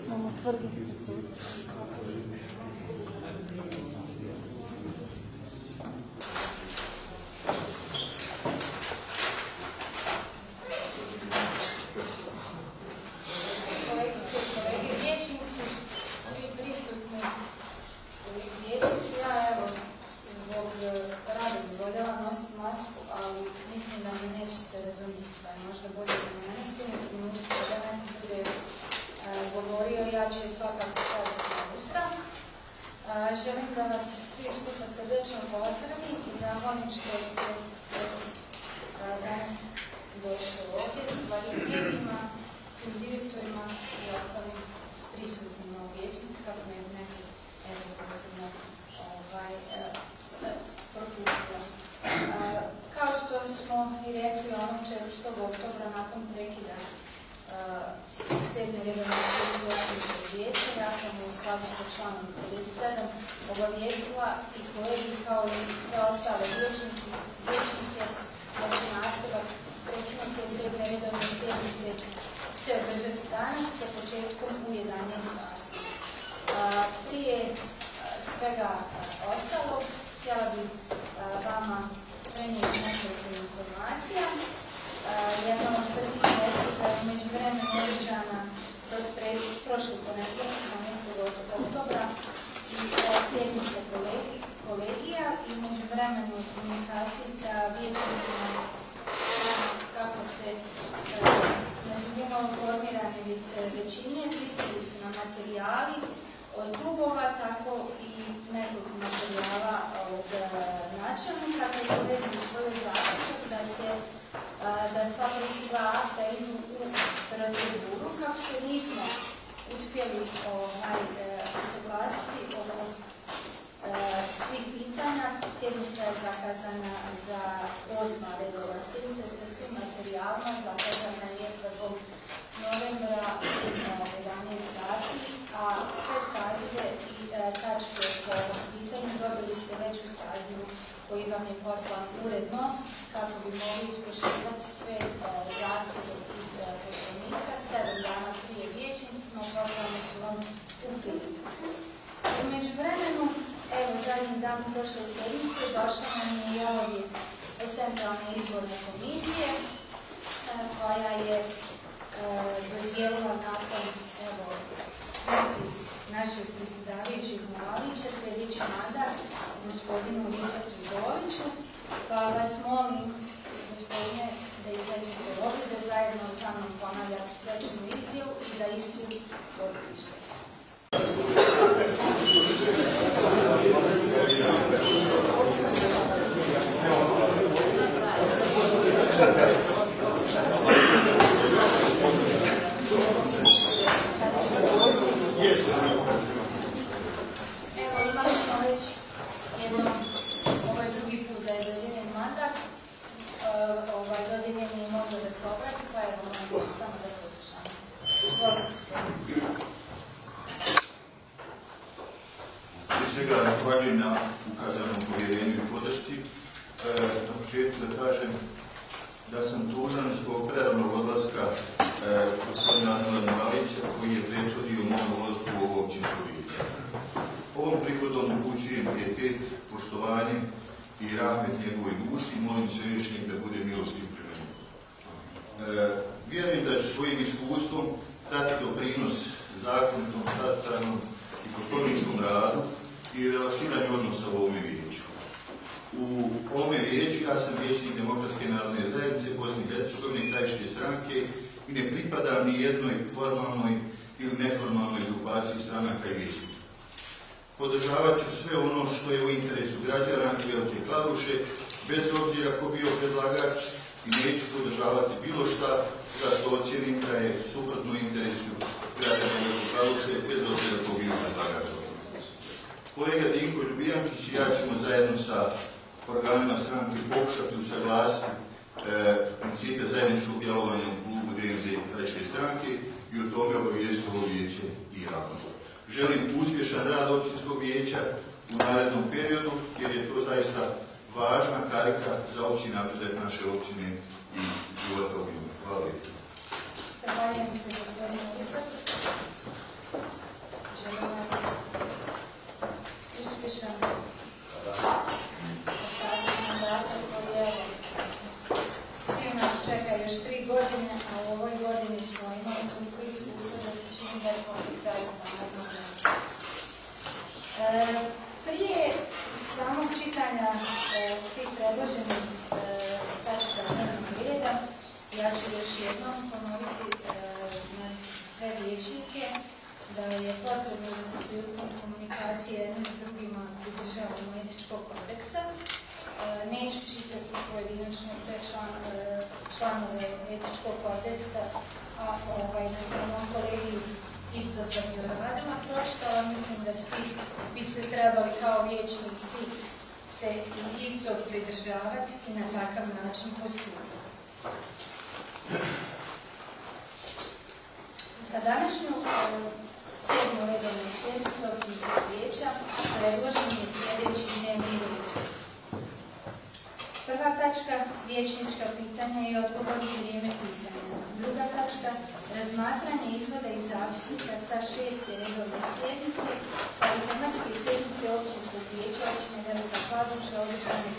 Imamo tvrdi Kolegice i kolege vijećnici, svi prisutni vijećnici, ja evo zbog rada bi voljela nositi masku, ali mislim da mi neće se razumjeti, pa je možda bolje da me ne sjednu trenutku kada neko bude govorio, ja ću je svakako staviti na usta. Želim da vas svi skupa srdečno pozdravim i zahvalim što ste danas došli ovdje, vašim medijima, svim direktorima i ostalim prisutnima u vijećnici, kako ne bi neki posebno propustili. Kao što smo i rekli, onog 4. oktobra nakon prekida 7. redovne sjednice općinskog vijeća, ja sam u skladu sa članom 57 obavijestila i kolegi kao i sve ostale vijećnike da će nastavak prekinute 7. redovne sjednice se održati danas sa početkom u 11 sati. Prije svega ostalog, htjela bih vama prenijeti nekoliko informacija. Jedna od prvih jeste da je među vremenu održana prošlog ponedjeljka 18. oktobra i sjednica kolegija i među vremenu u komunikaciji sa vijećnicima kako se nazivamo formirane većine, pristali su na materijali od klubova, tako i nekoliko materijala od načelnika, koji su odredili svoju zaključak da sva pristigla akta idu u proceduru. Kako se nismo uspjeli usaglasiti oko svih pitanja, sjednica je zakazana za 8. redovna sjednica sa svim materijalima, zakazana je 1. novembra u 11 sati, a sve sazive i tačke po ovom pitanju dobili ste već u sazivu koji vam je poslan uredno kako bi mogli ispoštivati sve zahtjeve iz poslovnika. 7 dana prije vijećnicima poslani su vam u priliku. U međuvremenu, evo zadnji dan prošle sjednice došla nam je i obavijest od Centralne izborne komisije koja je dodijelila nakon našeg predsjedavajućeg Malića sljedeći mandat gospodinu Rifatu Đoliću, pa vas molim, gospodine, da izađete ovdje, da zajedno sa mnom ponavljate svečanu izjavu i da istu potpišete. Evo, imali smo već jednom, ovo je drugi put da je dodijeljen mandat, dodijeljen je moglo da se obrati, pa evo, mogu samo da poslušamo. Izvolite, gospodine. Prije svega zahvaljujem na ukazanom povjerenju i podršci. Na početku da kažem da sam tužan zbog preranog odlaska gospodina Milana Malića koji je prethodio mom odlasku u ovo općinsko vijeće. Ovom prigodom upućujem pijetet, poštovanje i rahmet njegovoj duši i molim Svevišnjeg da bude milostiv prema njemu. Vjerujem da ću svojim iskustvom dati doprinos zakonitom, statutarnom i poslovničkom radu i relaksiranju odnosa u ovome vijeću. U ovome vijeću ja sam vijećnik Demokratske narodne zajednice Bosne i Hercegovine, Krajiške stranke i ne pripadam ni jednoj formalnoj ili neformalnoj grupaciji stranaka i vijećnika. Podržavat ću sve ono što je u interesu građana i Velike Kladuše, bez obzira ko bio predlagač, i neću podržavati bilo šta za što ocjenim da je suprotno interesu građana i Velike Kladuše, bez obzira ko bio predlagač. Kolega Dinko Ljubijankić i ja ćemo zajedno sa organima stranke pokušati usaglasiti principe zajedničkog djelovanja u klubu DNZ Krajiške stranke i o tome obavijestiti ovo vijeće i javnost. Želim uspješan rad općinskog vijeća u narednom periodu, jer je to zaista važna karika za opći napredak naše općine i života u njoj. Hvala lijepo. Zahvaljujem se, gospodine Rifat. predloženim tačkama dnevnog reda, ja ću još jednom ponoviti na sve vijećnike da je potrebno da se prilikom komunikacije jednim s drugima pridržavamo etičkog kodeksa. Neću čitati pojedinačno sve članove etičkog kodeksa, a na samom kolegi isto sam ju radila, pročitala, mislim da svi bi se trebali kao vijećnici se isto pridržavati i na takav način postupati. Za današnju 7. redovnu sjednicu općinskog vijeća predložen je sljedeći dnevni red. Prva tačka, vijećnička pitanja i odgovor na vrijeme pitanja. Druga tačka, razmatranje izvoda iz zapisnika sa 6. redovne sjednice, pa i tematske sjednice općinskog vijeća općine Velika Kladuša održane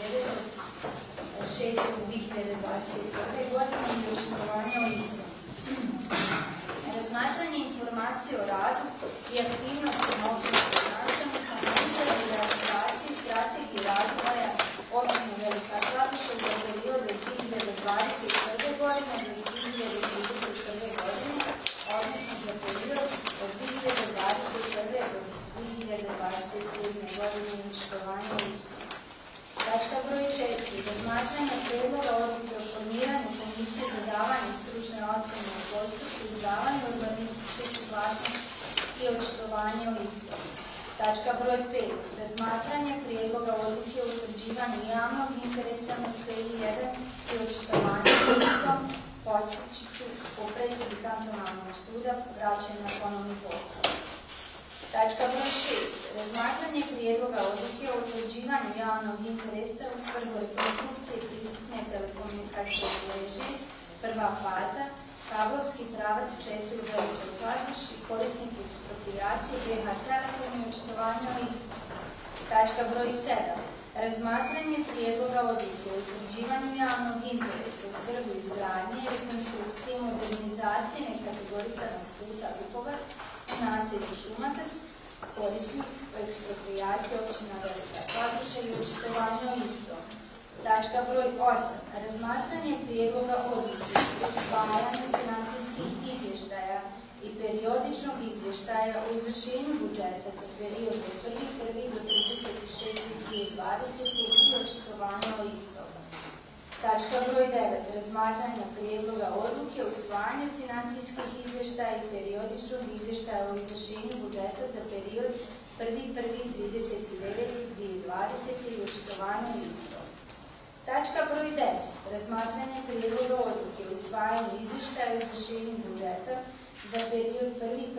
9.6.2021. godine i očitovanja o istom. Razmatranje informacije o radu i aktivnostima općinskog načelnika na izradi i realizaciji strategije razvoja općine Velika Kladuša za period od 2021. godine do 2031. godine, odnosno za period od 2021. do 2027. godine i očitovanja o istom. Tačka broj 4. Razmatranje prijedloga odluke o formiranju komisije za davanje stručne ocjene u postupku izdavanja urbanističke suglasnosti i očitovanja o istom. Tačka broj 5. Razmatranje prijedloga odluke o utvrđivanju javnog interesa na CI1 i očitovanja o istom, podsjeću po presudi kantonalnog suda vraćen na ponovni postupak. Tačka broj 6. Razmatranje prijedloga odluke o utvrđivanju javnog interesa u svrhu rekonstrukcije pristupne telekomunikacijske mreže, prva faza, kablovski pravac 4 u Velikoj Kladuši, korisnik eksproprijacije BH Telekom i očitovanja o istom. Tačka broj 7. Razmatranje prijedloga odluke o utvrđivanju javnog interesa u svrhu izgradnje, rekonstrukcije i modernizacije nekategorisanog puta Lipovac u naselju Šumatac, korisnik eksproprijacije općina Velika Kladuša i očitovanja o istom. Tačka broj 8. Razmatranje prijedloga odluke o usvajanju financijskih izvještaja i periodičnog izvještaja o izvršenju budžeta za period od 1.1. do 36.2020. i očitovanja o istom. Tačka broj 9. Razmatranje prijedloga odluke o usvajanju financijskih izvještaja i periodičnog izvještaja o izvršenju budžeta za period 1.1.39.2020. i očitovanja o istom. Tačka broj 10. Razmatranje prijedloga odluke o usvajanju izvještaja o izvršenju budžeta za period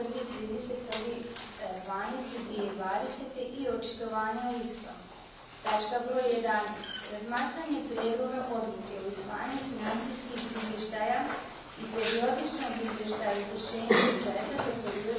1.1.31.12.2020. i očitovanja o istom. Tačka broj 11. Razmatranje prijedloga odluke o usvajanju financijskih izvještaja i periodičnog izvještaja o izvršenju budžeta za period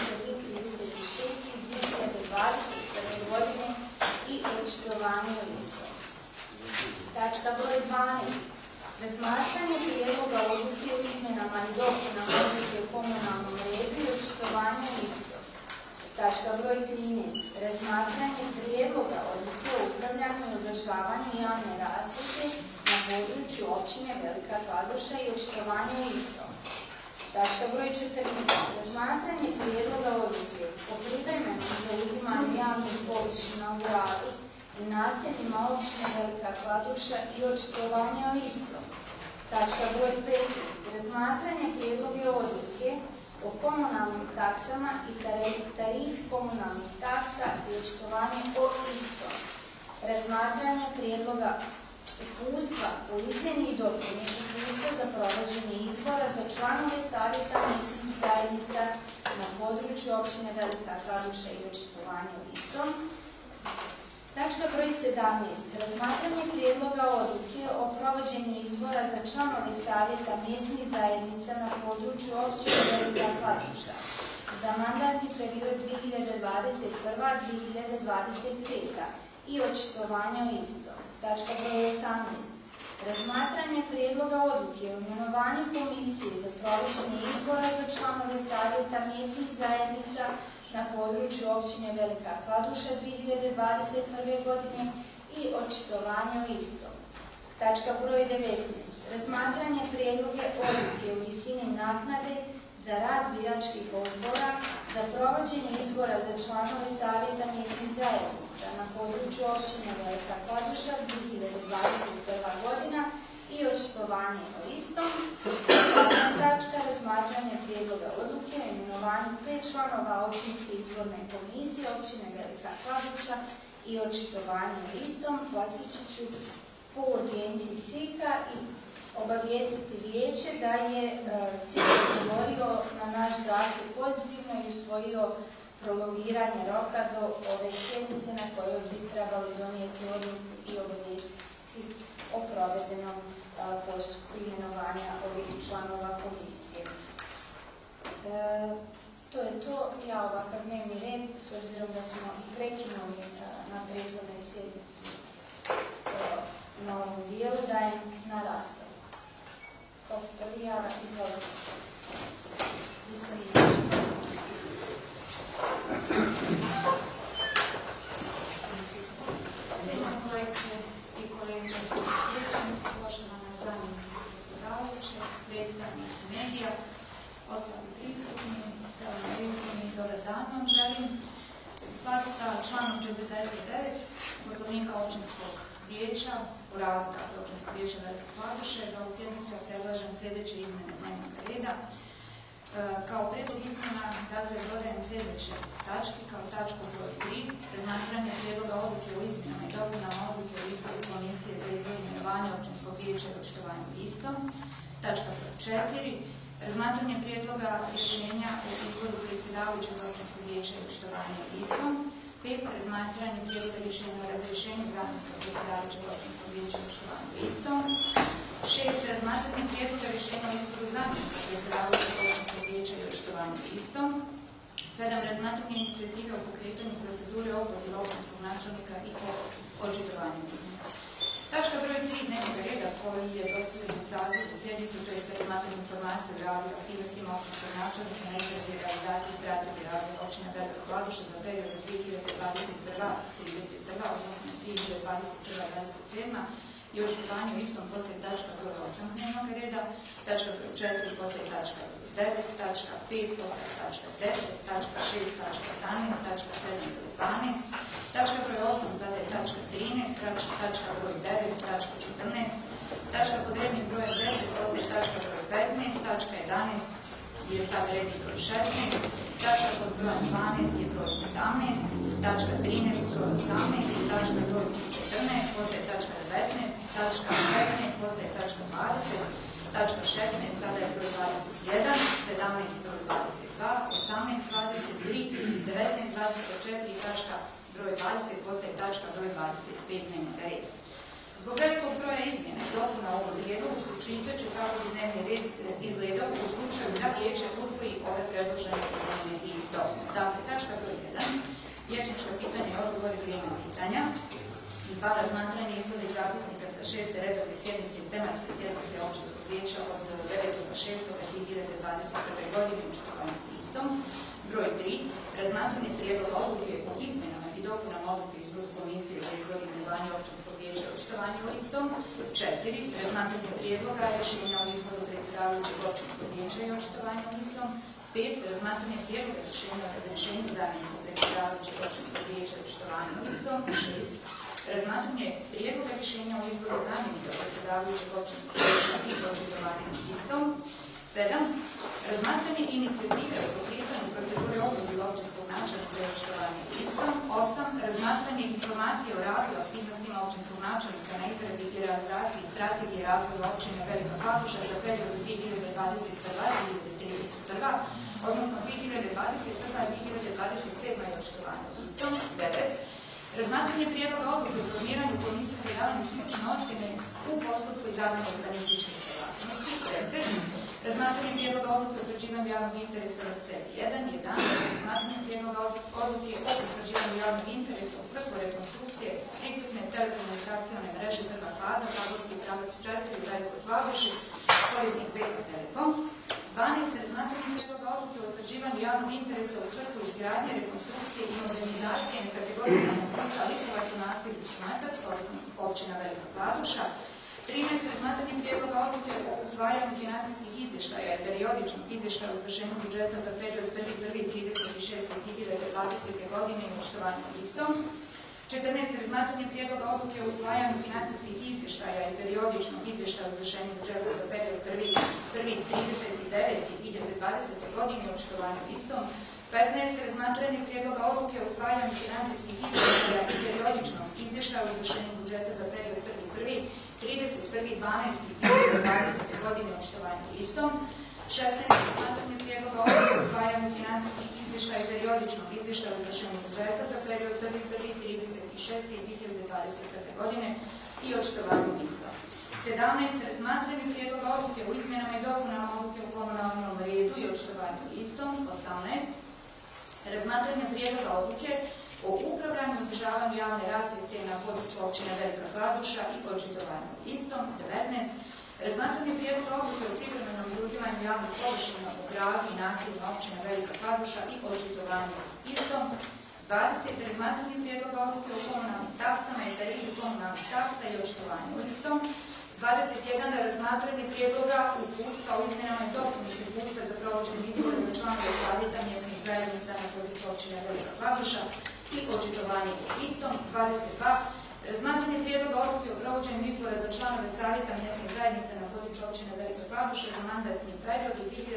1.1.36.2021. godine i očitovanja o istom. Tačka broj 12. Razmatranje prijedloga odluke o izmjenama i dopunama odluke o komunalnom redu i očitovanja o istom. Tačka broj 13. Razmatranje prijedloga odluke o upravljanju i održavanju javne rasvjete na području općine Velika Kladuša i očitovanja o istom. Tačka broj 14. Razmatranje prijedloga odluke o privremenom zauzimanju javnih površina u gradu i naseljima općine Velika Kladuša i očitovanja o istom. Tačka broj 15. Razmatranje prijedloga odluke o komunalnim taksama i tarifi komunalnih taksa i očitovanje o istom. Razmatranje prijedloga uputstva o izmjeni i dopuni uputstva za provođenje izbora za članove savjeta mjesnih zajednica na području općine Velika Kladuša i očitovanje o istom. Tačka broj 17. Razmatranje prijedloga odluke o provođenju izbora za članove savjeta mjesnih zajednica na području općine Velika Kladuša za mandatni period 2021-2025. i očitovanja o istom. Tačka broj 18. Razmatranje prijedloga odluke o imenovanju komisije za provođenje izbora za članove savjeta mjesnih zajednica na području općine Velika Kladuša 2021. godine i očitovanja o istom. Tačka broj 19. Razmatranje prijedloge odluke u visini naknade za rad biračkih odbora za provođenje izbora za članove savjeta mjesnih zajednica na području općine Velika Kladuša 2021. godina i očitovanje o istom. Tačka razmatranje prijedloga odluke o imenovanju 5 članova općinske izborne komisije općine Velika Kladuša i očitovanje o istom. Podsjetit ću po urgenciji CIK-a i obavijestiti vijeće da je CIK odgovorio na naš zahtjev pozitivno i usvojio prolongiranje roka do ove sjednice na kojoj bi trebali donijeti odluku i obavijestiti CIK o provedenom postupku imenovanja ovih članova komisije. To je to. Ja ovakav dnevni red, s obzirom da smo i prekinuli na prethodnoj sjednici na ovom dijelu, dajem na raspravu. Ko se prvi java, izvolite. Cijenjene kolegice i kolege vijećnici, poštovana zamjenica predsjedavajuće, predstavnici medija, ostali prisutni, i dobar dan vam želim. U skladu sa članom 49 Poslovnika općinskog vijeća u radu općinskog vijeća Velike Kladuše za ovu sjednicu ja predlažem sljedeće izmjene dnevnog reda. Kao prijedlog izmjena dodajem sljedeće tačke kao tačku broj 3 razmatranje prijedloga odluke o izmjenama i dopunama odluke o izboru komisije za izbor i imenovanje općinskog vijeća i očitovanju istom. Tačka broj 4 razmatranje prijedloga rješenja o izboru predsjedavajućeg općinskog vijeća i očitovanju istom. 5. Razmatranje prijedloga rješenja o razrješenju zamjenika predsjedavajućeg općinskog vijeća i očitovanju istom. 6. Razmatranje prijedloga rješenja o izboru zamjenika predsjedavajućeg općinskog vijeća i očitovanju istom. 7. Razmatranje inicijative o pokretanju procedure opoziva općinskog načelnika i o očitovanju istom. Tačka broj 3 dnevnog reda koji je dostavljen u sazivu sjednicu, to je razmatranje informacije o radu i aktivnostima općinskog načelnika na izradi realizaciji strategije razvoja općine Velika Kladuša za period 2021-2031, odnosno 2021-2027 i očitovanje u istom poslije tačka broj 8 dnevnog reda, tačka broj 4 poslije tačka broj 9, tačka 5 poslije tačka 10, tačka 6, tačka 11, tačka 7 broj 12, tačka broj 8 sada je tačka 13, tačka broj 9, tačka 14, tačka pod rednim brojem 10 poslije tačka broj 15, tačka 11 je sad redni broj 16, tačka pod brojem 12 je broj 17, tačka 13 broj 18 i tačka broj 14 poslije tačka 19, tačka 15 poslije tačka 20, tačka 16 sada je broj 21, 17 broj 22, 18, 23, 19, 24 i tačka broj 20 postaje tačka broj 25 dnevnog reda. Zbog velikog broja izmjena i dopuna ovog prijedloga pročitat ću kako bi dnevni red izgledao u slučaju da vijeće usvoji ove predložene izmjene i dopune. Dakle, tačka broj 1. Vijećničko pitanje i odgovor i vrijeme pitanja. 2. Razmatranje izgleda i zapisnika sa 6. redovne sjednice i tematske sjednice općinskog vijeća od 9.6.2021. godine u očitovanju istom. Broj 3. Razmatranje prijedloga odluke o izmjenama i dopunama odluke o izboru komisije za izbor i imenovanje općinskog vijeća i očitovanje o istom. 4. Razmatranje prijedloga rješenja o izboru predsjedavajućeg općinskog vijeća i očitovanje o istom. 5. Razmatranje prijedloga rješenja o razrješenju zamjenika predsjedavajućeg općinskog vijeća i očitovanje o istom. 6. Razmatranje prijedloga rješenja o izboru zamjenika predsjedavajućeg općinskog vijeća i očitovanje o istom. 7. Razmatranje inicijative o pokretanju procedure opoziva općinskog načelnika i očitovanje istom. 8. Razmatranje informacije o radu i aktivnostima općinskog načelnika na izradi i realizaciji strategije razvoja općine Velika Kladuša za period 2021-2031, odnosno 2021-2027 i očitovanje istom. 9. Razmatranje prijedloga odluke o formiranju komisije za javne stručne ocjene u postupku izdavanja urbanističkih saglasnosti. 10. Razmatranje prijedloga odluke o utvrđivanju javnog interesa u CEP 1. 11. Razmatranje prijedloga odluke o utvrđivanju javnog interesa u svrhu rekonstrukcije pristupne telekomunikacione mreže prva faza, kabelski pravac 4 Veliko Kladuša, korisnik Beko Telekom. 12. Razmatranje prijedloga odluke o utvrđivanju javnog interesa u svrhu izgradnje, rekonstrukcije i modernizacije nekategorizanog puta Likovac u naselju Šumetac, korisnik općina Velika Kladuša. 13. Razmatranje prijedloga odluke o usvajanju financijskih izvještaja i periodičnog izvještaja o izvršenju budžeta za period 1.1.36.2020. godine i očitovanju istom. 14. Razmatranje prijedloga odluke o usvajanju financijskih izvještaja i periodičnog izvještaja o izvršenju budžeta za period 1.1.39.2020. godine i očitovanju istom. 15. Razmatranje prijedloga odluke o usvajanju financijskih izvještaja i periodičnog izvještaja o izvršenju budžeta za period 1.1.31.12.2020. godine i očitovanju istom. 16. Razmatranje prijedloga odluke o usvajanju financijskih izvještaja i periodičnog izvještaja o izvršenju budžeta za period 1.1.36.2021. godine i očitovanju istom. 17. Razmatranje prijedloga odluke o izmjenama i dopunama odluke o komunalnom redu i očitovanju istom. 18. Razmatranje prijedloga odluke o upravljanju i održavanju javne rasvjete na području općine Velika Kladuša i očitovanju istom. 19. Razmatranje prijedloga odluke o privremenom zauzimanju javnih površina u gradu i naseljima općine Velika Kladuša i očitovanju istom. 20. Razmatranje prijedloga odluke o komunalnim taksama i tarifi komunalnih taksa i očitovanju istom. 21. Razmatranje prijedloga uputstva o izmjenama i dopuni uputstva za provođenje izbora za članove savjeta mjesnih zajednica na području općine Velika Kladuša i očitovanje istom. 22. Razmatranje prijedloga odluke o provođenju izbora za članove savjeta mjesnih zajednica na području općine Velika Kladuša za mandatni period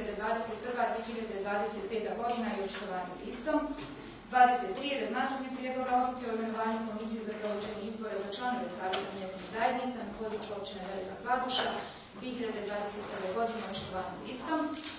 2021.-2025. godina i očitovanje istom. 23. Razmatranje prijedloga odluke o imenovanju komisije za provođenje izbora za članove savjeta mjesnih zajednica na području općine Velika Kladuša 2021. godine i očitovanje istom.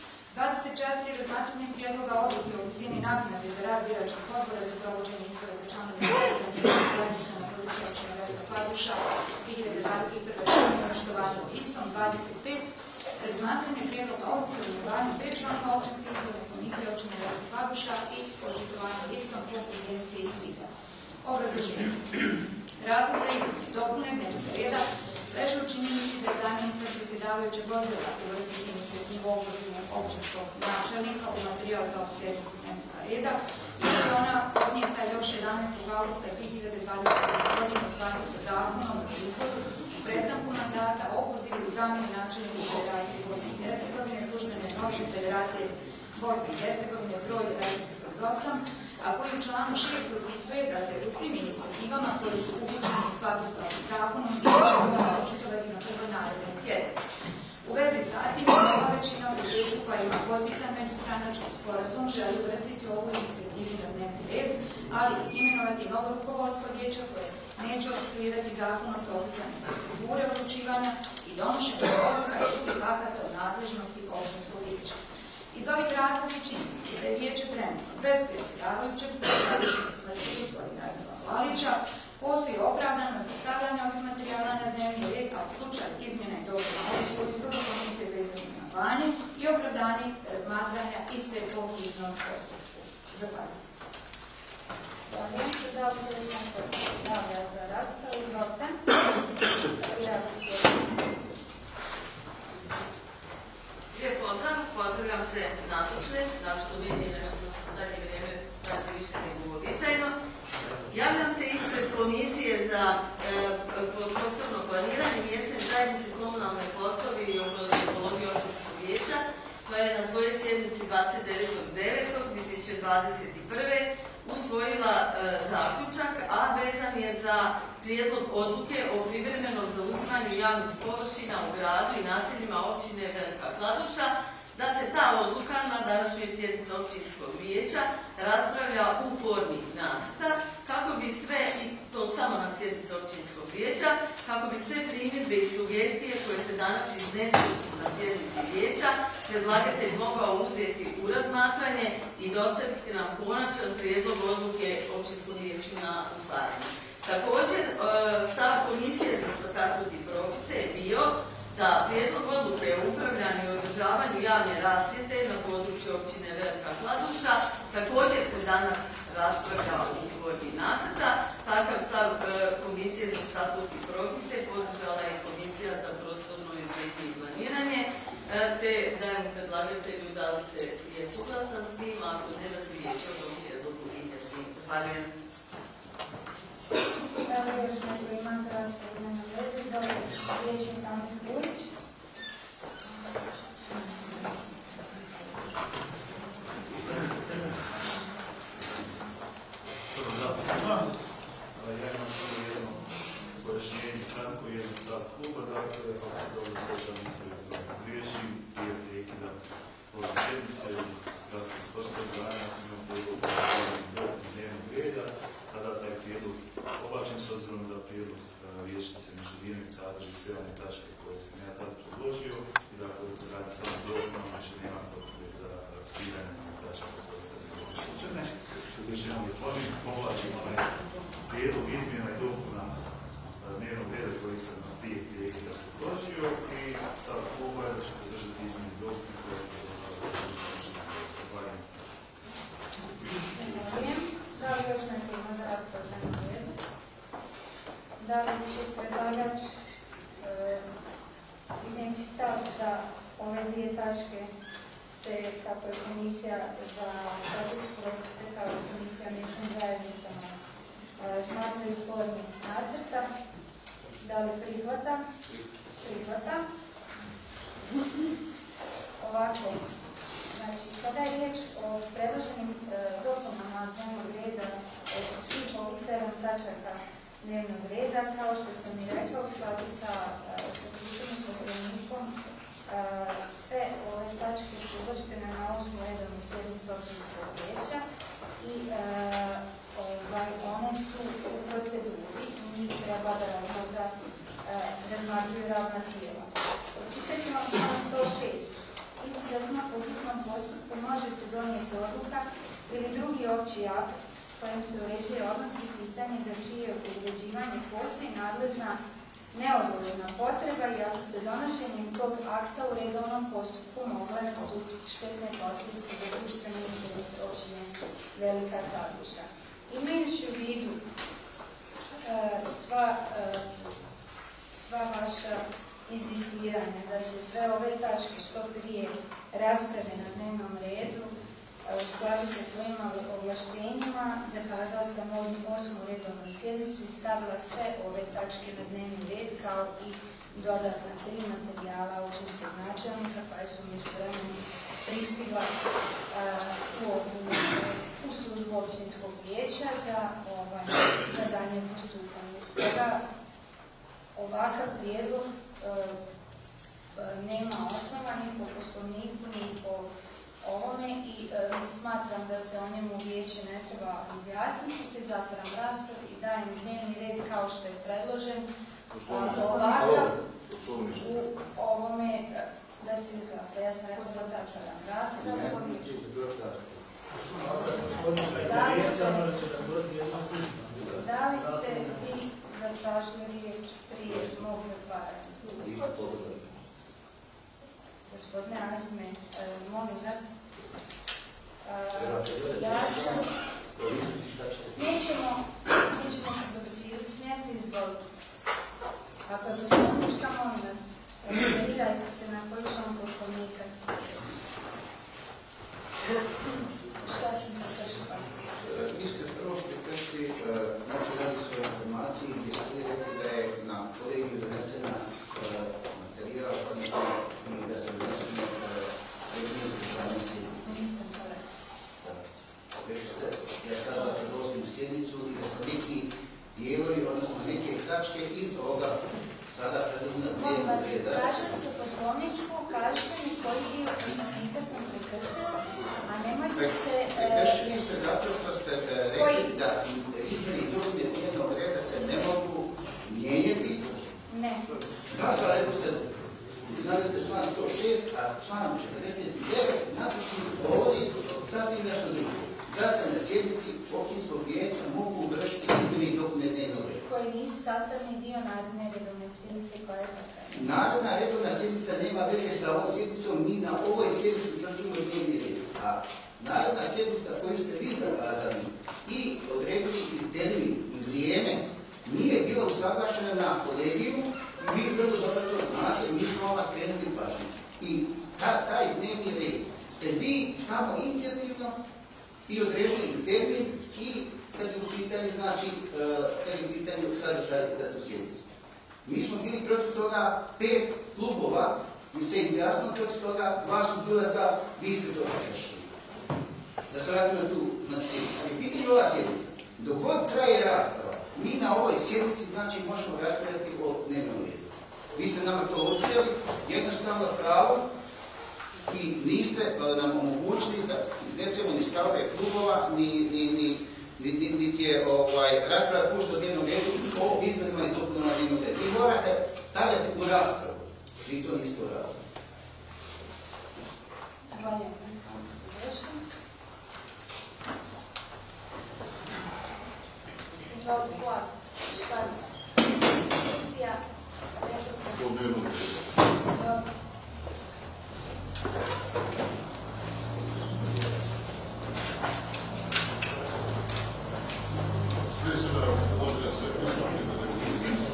24. Razmatranje prijedloga odluke o visini naknade za rad biračkih odbora za provođenje izbora za članove savjeta mjesnih zajednica na području općine Velika Kladuša 2021. godine i očitovanje istom. 25. Razmatranje prijedloga odluke o imenovanju 5 članova općinske izborne komisije općine Velika Kladuša i očitovanje istom po evidenciji cilja. Obrazloženje. Razlog za izmjene i dopune dnevnog reda leži u činjenici da je zamjenica predsjedavajućeg odbora uvrstiti inicijativu o opozivu općinskog načelnika u materijal za ovu sjednicu dnevnog reda i da je ona podnijeta još 11. augusta 2020. godine u skladu sa zakonom o izboru, prestanku mandata, opozivu i zamjeni načelnika Federacije Bosne i Hercegovine, službene novine Federacije Bosne i Hercegovine broj 19/8, a koji u članu 6 propisuje da se u svim inicijativama koje su upućene u skladu sa ovim zakonom vijeće mora očitovati na prvoj narednoj sjednici. U vezi sa tim, ova većina u vijeću koja ima potpisan međustranački sporazum želi uvrstiti ovu inicijativu na dnevni red, ali i imenovati novo rukovodstvo vijeća koje neće opstruirati zakonom propisane procedure odlučivanja i donošenja odluka i drugih akata u nadležnosti općinskog vijeća. Iz ovih razloga činjenice da je vijeće trenutno bez predsjedavajućeg zbog smrti gospodina Ivana Lalića, postoji opravdano za stavljanje ovih materijala na dnevni red, a u slučaju izmjena i dopuna odluke u izboru komisije za izborno imenovanje i opravdanje razmatranja iste po hitnom postupku. Zahvaljujem. Zahvaljujem se. Da li se još neko javlja za raspravu? Izvolite. Lijep pozdrav, pozdravljam se nazočne, što vidim nešto da su u zadnje vrijeme radi više nego uobičajeno. Javljam se ispred Komisije za prostorno planiranje, mjesne zajednice, komunalne poslovi i ekologije općinskog vijeća, koja je na svojoj sjednici 29.9.2021. usvojila zaključak, a vezan je za prijedlog odluke o privremenom zauzimanju javnih površina u gradu i naseljima općine Velika Kladuša, da se ta odluka na današnjoj sjednici općinskog vijeća raspravlja u formi nacrta, kako bi sve, i to samo na sjednici općinskog vijeća, kako bi sve primjedbe i sugestije koje se danas iznesu na sjednici vijeća predlagatelj mogao uzeti u razmatranje i dostaviti nam konačan prijedlog odluke općinskom vijeću na usvajanje. Također, stav Komisije za statut i propise je bio da prijedlog odluke o upravljanju i održavanju javne rasvjete na području općine Velika Kladuša također se danas raspravlja u formi nacrta. Takav stav Komisije za statut i propise podržala je Komisija za prostorno uređenje i planiranje, te dajem predlagatelju da li se je suglasan s njim, ako ne da se vijeće od ovom prijedlogu izjasni. Zahvaljujem. Da li još neko ima za raspravu na redu? Da li vijećnika objedinjen sadrži sve one tačke koje sam ja tada predložio i da ako se radi samo dovoljno, znači nema potrebe za skidanje tačaka koje ste predložene. Još jednom je povlačim onaj prijedlog izmjena i dopuna dnevnog reda koji sam prije prekida predložio i stav kluba je da će podržati izmjene i dopune koje je predloženo. Zahvaljujem. Da li još neko ima za raspravu na redu? Da li će predlagač iznijeti stav da ove dvije tačke se, kako je komisija za statutsku propise, kao i komisija mjesnim zajednicama, smatraju u formi nacrta? Da li prihvata? Prihvata. Ovako, znači, kada je riječ o predloženim dopunama dnevnog reda od svih ovih 7 tačaka dnevnog reda, kao što sam i rekla, u skladu sa statutom i poslovnikom, sve ove tačke su uvrštene na 8. redovnu sjednicu općinskog vijeća i one su u proceduri i njih treba da razmatruju radna tijela. Čitajte vam članak 106. Izuzetno po hitnom postupku može se donijeti odluka ili drugi opći akt kojim se uređuje odnos i pitanje za čije uređivanje postoji nadležna neodložena potreba i ako se donošenjem tog akta u redovnom postupku mogle nastupiti štetne posljedice za društvene interese općine Velika Kladuša. Imajući u vidu sva vaša inzistiranja da se sve ove tačke što prije rasprave na dnevnom redu u skladu sa svojim ovlaštenjima, zakazala sam 8. redovnu sjednicu i stavila sve ove tačke na dnevni red kao i dodatna 3 materijala općinskog načelnika koja su međuvremenu pristigla u službu općinskog vijeća za daljnje postupanje. Stoga ovakav prijedlog nema osnova ni po poslovniku ni po ovome i smatram da se o njemu vijeće ne treba izjasniti. Zatvaram raspravu i dajem dnevni red kao što je predložen. Ovakav u ovome da se izglasa. Ja sam rekla da zatvaram raspravu. Da li ste vi zatražili riječ prije mog zatvaranja? Gospodine Asime, molim vas, nećemo se dobacivati s mjesta, izvolite. Ako je poslovnička, molim vas, referirajte se na koji član poslovnika ste se. Šta sam prekršila? Vi ste prvo prekršili, znači radi se o informaciji gdje ste rekli da je na kolegiju donesena materijal, odnosno da se doneseno predmije državne sjednice. Nisam to rekla. Već ste da sazvate posljednju sjednicu i da se neki dijelovi, odnosno neke tačke iz ovoga sada predložena molim vas, tražili ste poslovničku, kažete mi koji dio poslovnika sam prekršila, a nemojte se... Prekršili ste zato što ste rekli da izmjeni i dopune dnevnog reda se ne mogu mijenjati. Ne. Dakle, rekli ste, znali ste član 106, a član 49 napiši govori sasvim nešto drugo. Da se na sjednici općinskog vijeća mogu vršiti izmjene i dopune dnevnog reda. Koji nisu sastavni dio naredne redovne sjednice koja je zakazana. Naredna redovna sjednica nema veze sa ovom sjednicom, mi na ovoj sjednici utvrđujemo dnevni red. A naredna sjednica koju ste vi zakazali i odredili i termin i vrijeme nije bila usaglašena na kolegiju i vi vrlo dobro to znate i mi smo vam skrenuli pažnju. I taj dnevni red ste vi samo inicijativno i odredili i termin i kad je u pitanju, znači, kad je u pitanju sadržaj za tu sjednicu. Mi smo bili protiv toga 5 klubova i se izjasnilo protiv toga, 2 su bila za, vi ste to prekršili. Da se radimo tu, znači, ali pitanje ova sjednica. Dok god traje rasprava, mi na ovoj sjednici, znači, možemo raspravljati o dnevnom redu. Vi ste nama to oduzeli, jednostavno pravo i niste nam omogućili da iznesemo ni stavove klubova, niti je rasprava pušta dnevnog redu o izmjenama i dopunama dnevnog reda. vi morate stavljati u raspravu. Vi to niste uradili. Zahvaljujem. Izvolite, Vlad. Diskusija. Prije svega, možda se pristupiti na neku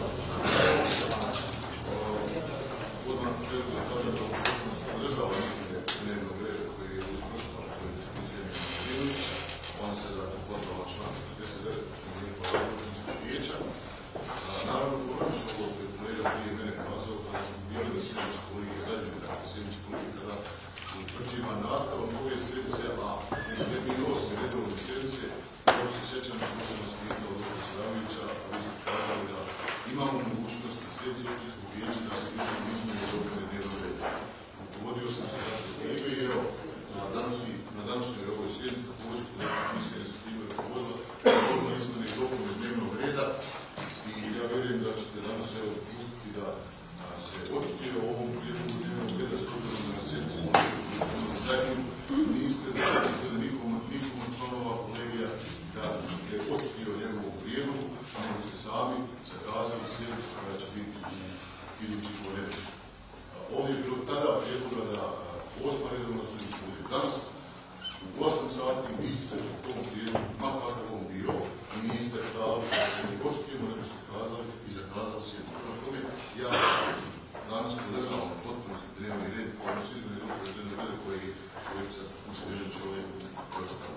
odmah na početku da kažem da podržava mišljenje dnevnog reda koji je izvršila institucija Milinović. Ona se pozvala član 49. Poslovnika Općinskog vijeća. Naravno, površno ovo što je kolega prije mene kazao, kada smo bili na sjednici kolege, zadnje sjednici kolege, kada utvrđiva nastavak ove sjednice, a u terminu 8. redovne sjednice, kao se sjećam, kako sam vas pitao od predsjedavajuća, a vi ste kazali da imamo mogućnosti sjednice Općinskog vijeća da izvršimo izmjene i dopune dnevnog reda. Povodio sam se da ste tebe i evo, na današnjoj ovoj sjednici također kada komisija se time povodila dovoljno izmjene i dopune dnevnog reda i ja vjerujem da ćete danas evo pustiti da se očituje o ovom prijedlogu dnevnog reda s obzirom na sjednici zadnjim niste dopustili nikom od članova kolegija da se očituje o njegovom prijedlogu, nego ste sami zakazali sjednicu koja će biti idući ponedjeljak. Ovdje je bilo tada prijedloga da 8. redovna sjednica bude danas u 8 sati, vi ste u tom prijedlogu, ma kakav on bio, i niste dali da se ne očitujemo, nego ste kazali i zakazali sjednicu. Prvo tome, ja danas podržavam potpunosti dnevni red, odnosno izmjene dopune dnevnog reda koji sad Muškevinović ovdje pročitao.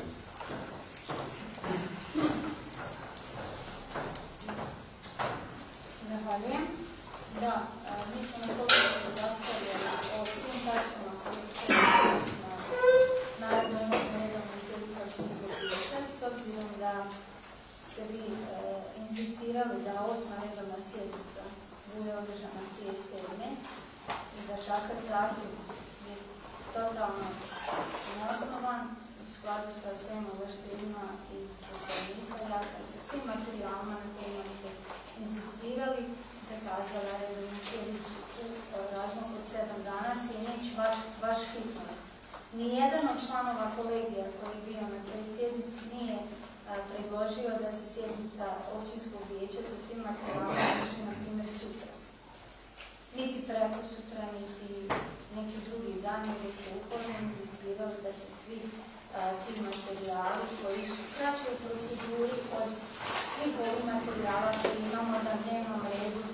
Zahvaljujem. Da, mi smo na početku raspravljali o svim tačkama koje se predstavljaju na narednoj redovnoj sjednici Općinskog vijeća, s obzirom da ste vi insistirali da 8. redovna sjednica bude održana prije 7. i da takav zahtjev je totalno neosnovan u skladu sa svojim ovlaštenjima iz Poslovnika. Ja sam sa svim materijalima na kojima ste insistirali zakazala redovnu sjednicu u razmaku od 7 dana, cijeneći vaš hitnost. Nijedan od članova kolegija koji je bio na toj sjednici nije predložio da se sjednica Općinskog vijeća sa svim materijalima održi, na primjer, sutra. Niti preko sutra, niti neki drugi dan, nego su uporno insistirali da se svi ti materijali koji su kraće u proceduri od svih ovih materijala koji imamo na dnevnom redu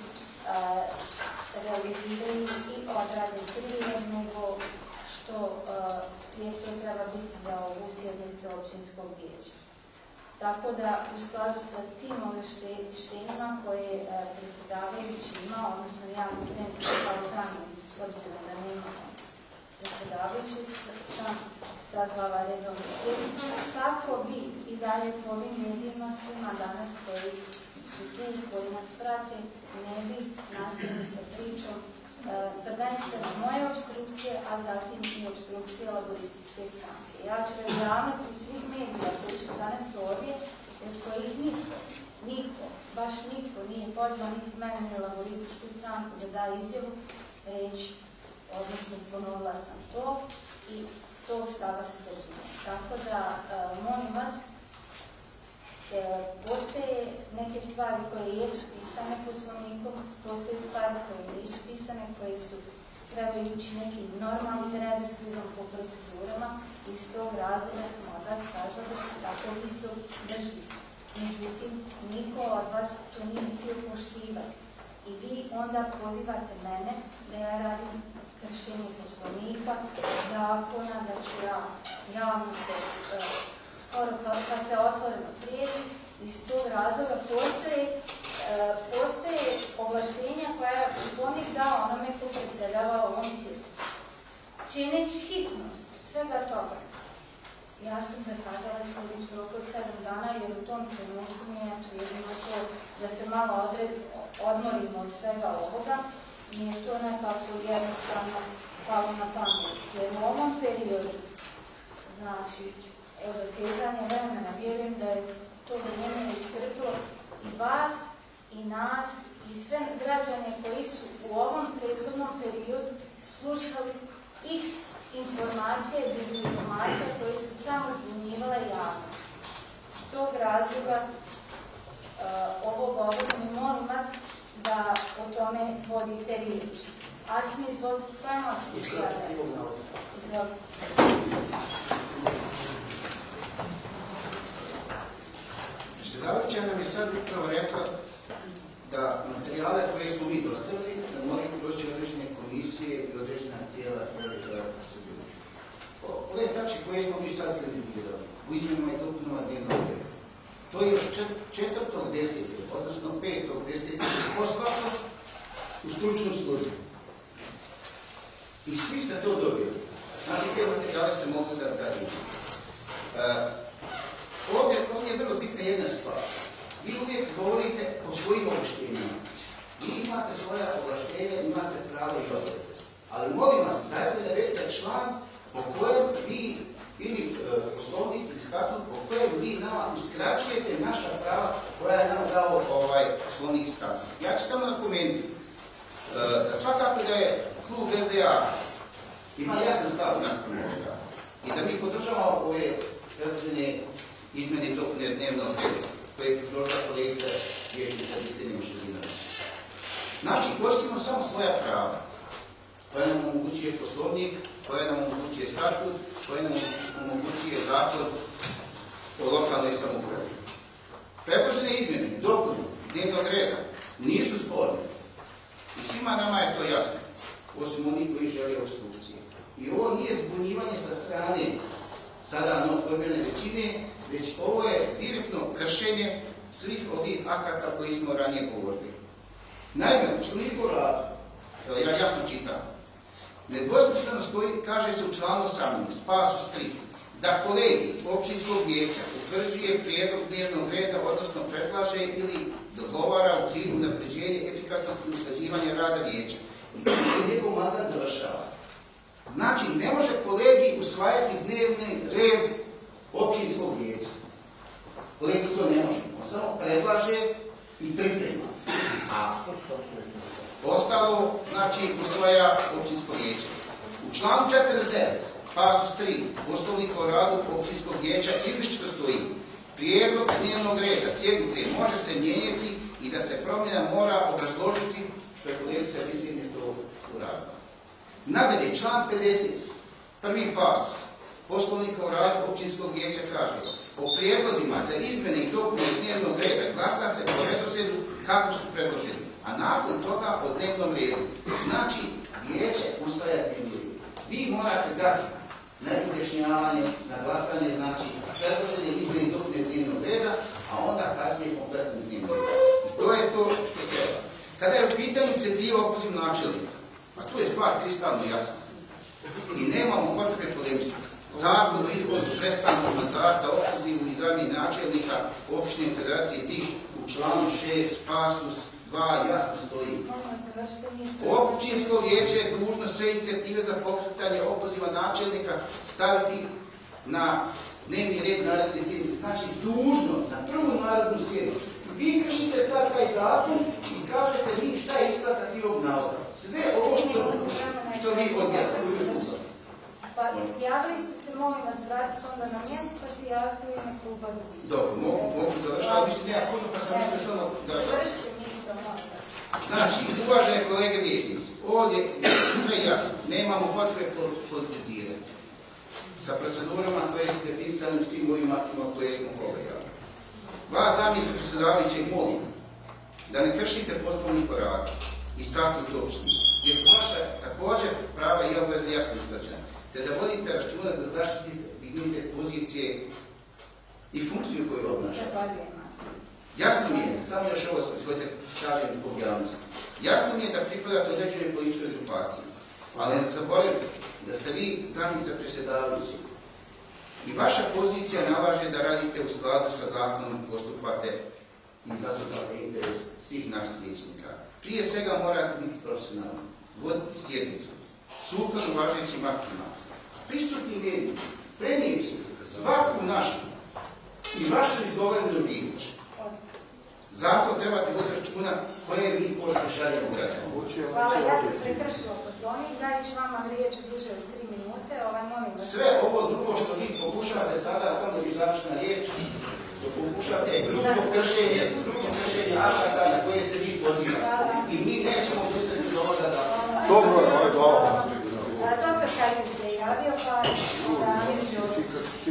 realiziraju i odrade prije nego što to treba biti za ovu sjednicu Općinskog vijeća. Tako da u skladu sa tim ovlaštenjima koje predsjedavajući ima, odnosno ja kao zamjenica, s obzirom da nemamo predsjedavajući, sam sazvala redovnu sjednicu, tako bi i dalje po ovim medijima svima danas koji su tu, koji nas prate, ne bi nastavili sa pričom prvenstveno moje obstrukcije, a zatim i obstrukcije laborističke stranke. Ja ću radi javnosti svih medija koji su danas ovdje, od kojih niko, baš niko nije pozvao niti mene ni laborističku stranku da da izjavu, reći, odnosno ponovila sam to i tog stava se držimo. Tako da, molim vas, postoje neke stvari koje jesu pisane Poslovnikom, postoje stvari koje nisu pisane, koje su trebajući nekim normalnim redoslijedom po procedurama, i iz tog razloga sam od vas tražila da se tako isto drži. Međutim, niko od vas to nije htio poštivati. I vi onda pozivate mene da ja radim kršenje Poslovnika, zakona, da ću ja javno skoro kad se otvoreno prijedi. Iz tog razloga postoje ovlaštenja koja je Poslovnik dao onome ko predsjedava ovom sjednicom. Cijeneći hitnost svega toga, ja sam zakazala sjednicu roku 7 dana jer u tom trenutku mi je jedino to da se malo odmorimo od svega ovoga, mi je to nekako jednostavno palo na pamet. Jer u ovom periodu, znači, zatezanje vremena, vjerujem da je to vrijeme iscrpilo i vas i nas i sve građane koji su u ovom prethodnom periodu slušali x informacija i dezinformacija koje su samo zbunjivale javnost. S tog razloga ovo govorim i molim vas da o tome vodite riječ. Asmi, izvolite, tvojom osjećaju. Izvolite. Predsjedavajuća nam je sad upravo rekla da materijale koje smo mi dostavili da moraju proći određene komisije i određena tijela koja proceduru. Ove tačke koje smo mi sad kreditirali u izmjenama i dopunama dnevnog reda, to je još 4.10. odnosno 5.10. poslato u stručnu službu. I svi ste to dobili. Znači, te materijale ste mogli zaraditi. Ovdje je vrlo bitna jedna stvar. Vi uvijek govorite o svojim ovlaštenjima. Vi imate svoja ovlaštenja, imate pravo i obaveze. Ali molim vas, dajte da vidite član po kojem vi, ili poslovnik ili statut, po kojem vi nama uskraćujete naša prava koja je nam dao poslovnik i statut. Ja ću samo napomenuti da svakako da je klub SDA ima jasan stav naspram ovoga i da mi podržavamo ove predložene izmjene i dopune dnevnog reda koje je predložila kolegica vijećnica Veselina Šezinović. Znači, koristimo samo svoja prava koja nam omogućuje poslovnik, koja nam omogućuje statut, koja nam omogućuje zakon o lokalnoj samoupravi. Predložene izmjene i dopune dnevnog reda nisu sporne i svima nama je to jasno, osim onih koji žele obstrukcije. I ovo nije zbunjivanje sa strane sada novoformirane većine, već ovo je direktno kršenje svih ovih akata koji smo ranije govorili. Naime, u Poslovniku o radu, ja jasno čitam, nedvosmislenost koji kaže se u članu 18, pasus 3, da kolegij općinskog vijeća utvrđuje prijedlog dnevnog reda, odnosno predlaže ili dogovara u cilju unapređenja efikasnosti i usklađivanja rada vijeća. I kada se njegov mandat završava. Znači, ne može kolegij usvajati dnevni red općinskog vijeća. Kolegij to ne može. On samo predlaže i priprema. A ostalo, znači, usvaja općinsko vijeće. U članu 49, pasus 3, Poslovnika o radu općinskog vijeća izričito stoji: prijedlog dnevnog reda sjednice može se mijenjati i da se promjena mora obrazložiti, što je kolegica Veselina to uradila. Nadalje, član 50, prvi pasus Poslovnika o radu općinskog vijeća kaže: o prijedlozima za izmjene i dopune dnevnog reda glasa se po redoslijedu kako su predloženi, a nakon toga o dnevnom redu. Znači, vijeće usvaja dnevni red. Vi morate dati na izjašnjavanje, na glasanje, znači predložene izmjene i dopune dnevnog reda, a onda kasnije kompletni dnevni red. I to je to što treba. Kada je u pitanju inicijativa opoziv načelnika, a tu je stvar kristalno jasna i nemamo potrebe polemiti. Zakon o izboru prestanku mandata, opozivu i zamjeni načelnika općine federacije tih u članu 6, pasus 2 jasno stoji: općinsko vijeće je dužno sve inicijative za pokretanje opoziva načelnika staviti na dnevni red naredne sjednice. Znači, dužno na prvu narednu sjednicu. Vi kršite sad taj zakon i kažete vi šta je ispravka krivog navoda. Sve ovo što vi odbijate. Pa javili ste se, molim vas, vratiti onda na mjesto, pa se javite u ime kluba za diskusiju. Dobro, mogu završiti, ali mislim nema puno, pa sam mislio samo da... Završite misao, molim vas. Znači, uvažene kolege vijećnici, ovdje je sve jasno, nemamo potrebe politizirati sa procedurama koje su definisane u svim ovim aktima koje smo pogledali. Vas, zamjenice predsjedavajućeg, molim da ne kršite Poslovnik o radu i statut opštine, gdje su vaše također prava i obaveze jasno utvrđene, te da vodite računa da zaštitite dignitet pozicije i funkciju koju obnašate. Jasno mi je, samo još ovo svojte kažem zbog javnosti, jasno mi je da pripadate određenoj političkoj grupaciji, ali ne zaboravite da ste vi zamjenica predsjedavajući i vaša pozicija nalaže da radite u skladu sa zakonom, postupate i zastupate interes svih naših vijećnika. Prije svega morate biti profesionalni, voditi sjednicu, sukladno važećim aktima, pristupni medijima, prenijeći svaku našu i vašu izgovorenu riječ. Zato trebate voditi računa računa koje vi poruke šaljemo građanima. Hvala, ja sam prekršila Poslovnik, dajući vama riječ duže od 3 minute, molim vas. Sve ovo drugo što vi pokušavate sada, samo da bi završna riječ, što pokušate grubo kršenje akata na koje se vi pozivate. I mi nećemo pustiti do ovoga da... Dobro, ajde, hvala. Doktor Kajtin se javio, pa da Amir Đurić.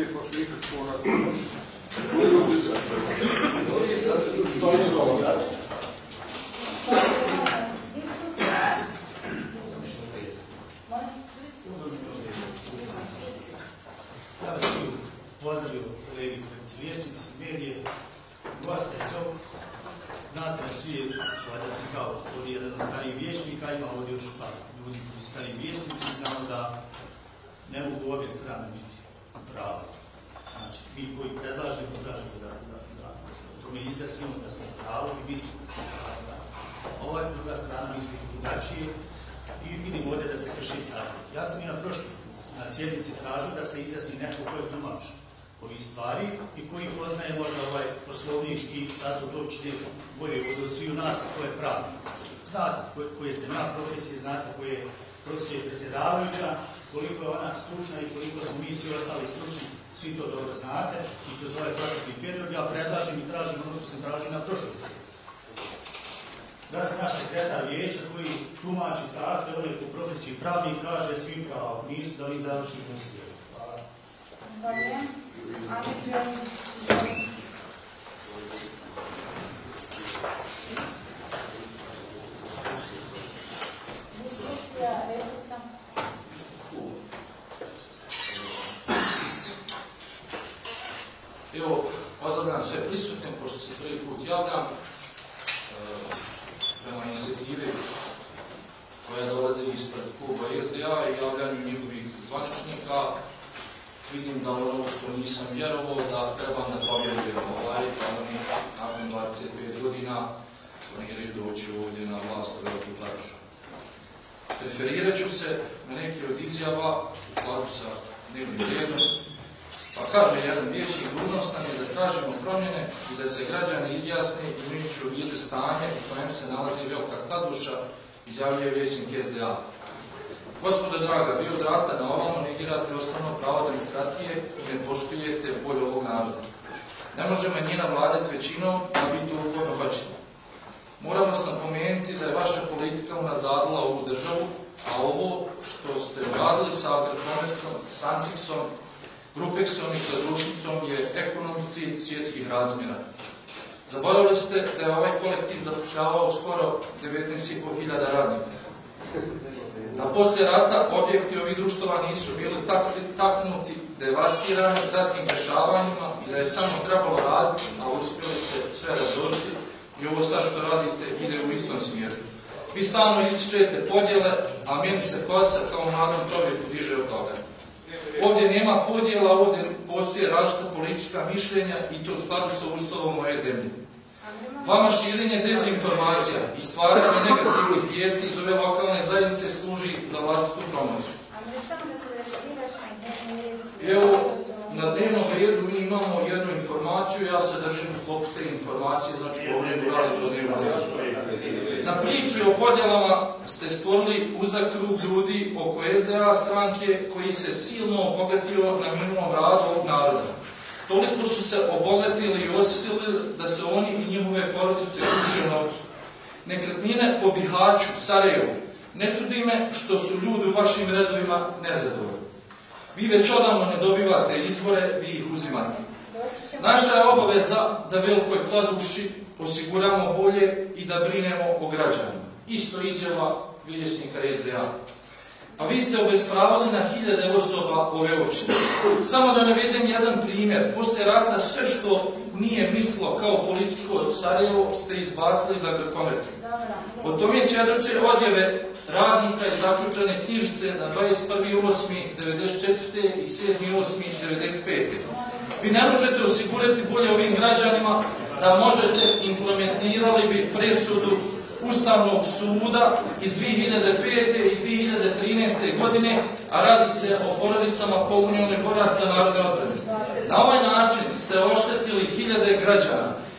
Ja vas pozdravio kolegi liječnici, medije, goste i to. Znate da svi, da sam kao ovdje jedan od starijih vijećnika, ima ovdje još par ljudi koji su stariji vijećnici, znamo da ne mogu obje strane biti pravo. Znači, mi koji predlažemo da se o tome izjasnimo, da smo pravo i mislimo da smo pravo. Ova druga strana misli drugačije i vidimo ovdje da se krši statut. Ja sam i na sjednici tražio da se izjasni neko ko je tumač ovih stvari i koji poznaje možda ovaj poslovnik i statut uopće bolje od svih nas ko je pravnik. Znate koje se na profesije, znate koje je profesija predsjedavajuća, koliko je ona stručna i koliko smo mi svi ostali stručni, svi to dobro znate i kroz ovaj protekli period ja predlažem i tražim ono što sam tražio na prošloj sjednici. Da se naš sekretar vijeća koji tumači tako, da on je u profesiji pravnik kaže svim pravo, nisu da li završi poslijed. Hvala. Dobro. Diskusija, replika. Evo, pozdravljam sve prisutne, pošto se prvi put javljam. Prema inicijativi koja dolazi ispred kluba SDA i javljanju njihovih zvaničnika, vidim da ono što nisam vjerovao da trebam da pobjedim pa oni nakon 25 godina planiraju doći ovdje na vlast u Veliku Kladušu. Referirat ću se na neke od izjava u skladu sa dnevnim redom. Pa kaže jedan vijećnik, dužnost nam je da tražimo promjene i da se građani izjasne imajući u vidu stanje u kojem se nalazi Velika Kladuša, izjavljuje vijećnik SDA. Gospodo draga, vi od rata na ovamo negirate osnovno pravo demokratije i ne poštujete volju ovog naroda. Ne može manjina vladati većinom, a vi to uporno hoćete. Moram vas napomenuti da je vaša politika unazadila ovu državu, a ovo što ste uradili sa Agrokomercom, Santixom, Grupexom i Kladušnicom je ekonomski svjetskih razmjera. Zaboravili ste da je ovaj kolektiv zapošljavao skoro 19.500 radnika. Da poslije rata objekti ovih društava nisu bili taknuti, devastirani ratnim dešavanjima i da je samo trebalo raditi, a uspjeli ste sve razoriti i ovo sad što radite ide u istom smjeru. Vi stalno ističete podjele, a meni se kosa kao mladom čovjeku diže od toga. Ovdje nema podjela, ovdje postoje različita politička mišljenja i to u skladu sa ustavom moje zemlje. Vama širenje dezinformacija i stvaranje negativnih vijesti iz ove lokalne zajednice služi za vlastitu promociju. Evo, na dnevnom redu mi imamo jednu informaciju, ja se držim u sklopu te informacije, znači govorim u razvoju dnevnog reda. Na priču o podjelama ste stvorili uzak krug ljudi oko SDA stranke koji se silno obogatio na minulom radu ovog naroda. Toliko su se obogatili i osjećali da se oni i njihove porodice kuše novcu. Nekretnine po Bihaću, Sarajevu. Ne čudi me što su ljudi u vašim redovima nezadovoljni. Vi već odavno ne dobivate izbore, vi ih uzimate. Naša je obaveza da Velikoj Kladuši osiguramo bolje i da brinemo o građanima. Isto izjava vijećnika SDA. A vi ste obespravili na 1000 osoba ove općine. Samo da navedem jedan primjer. Poslije rata sve što nije mislilo kao političko Sarajevo ste izbacili iz Agrokomerca. O tome svjedoče odjave radnika i zaključane knjižice na 21.8.1994. i 7.8.1995. Vi ne možete osigurati bolje ovim građanima da možete implementirali bi presudu Ustavnog suda iz 2005. i 2013. godine, a radi se o porodicama pogunjenih boraca narodne odbrane. Na ovaj način ste oštetili 1000 građana,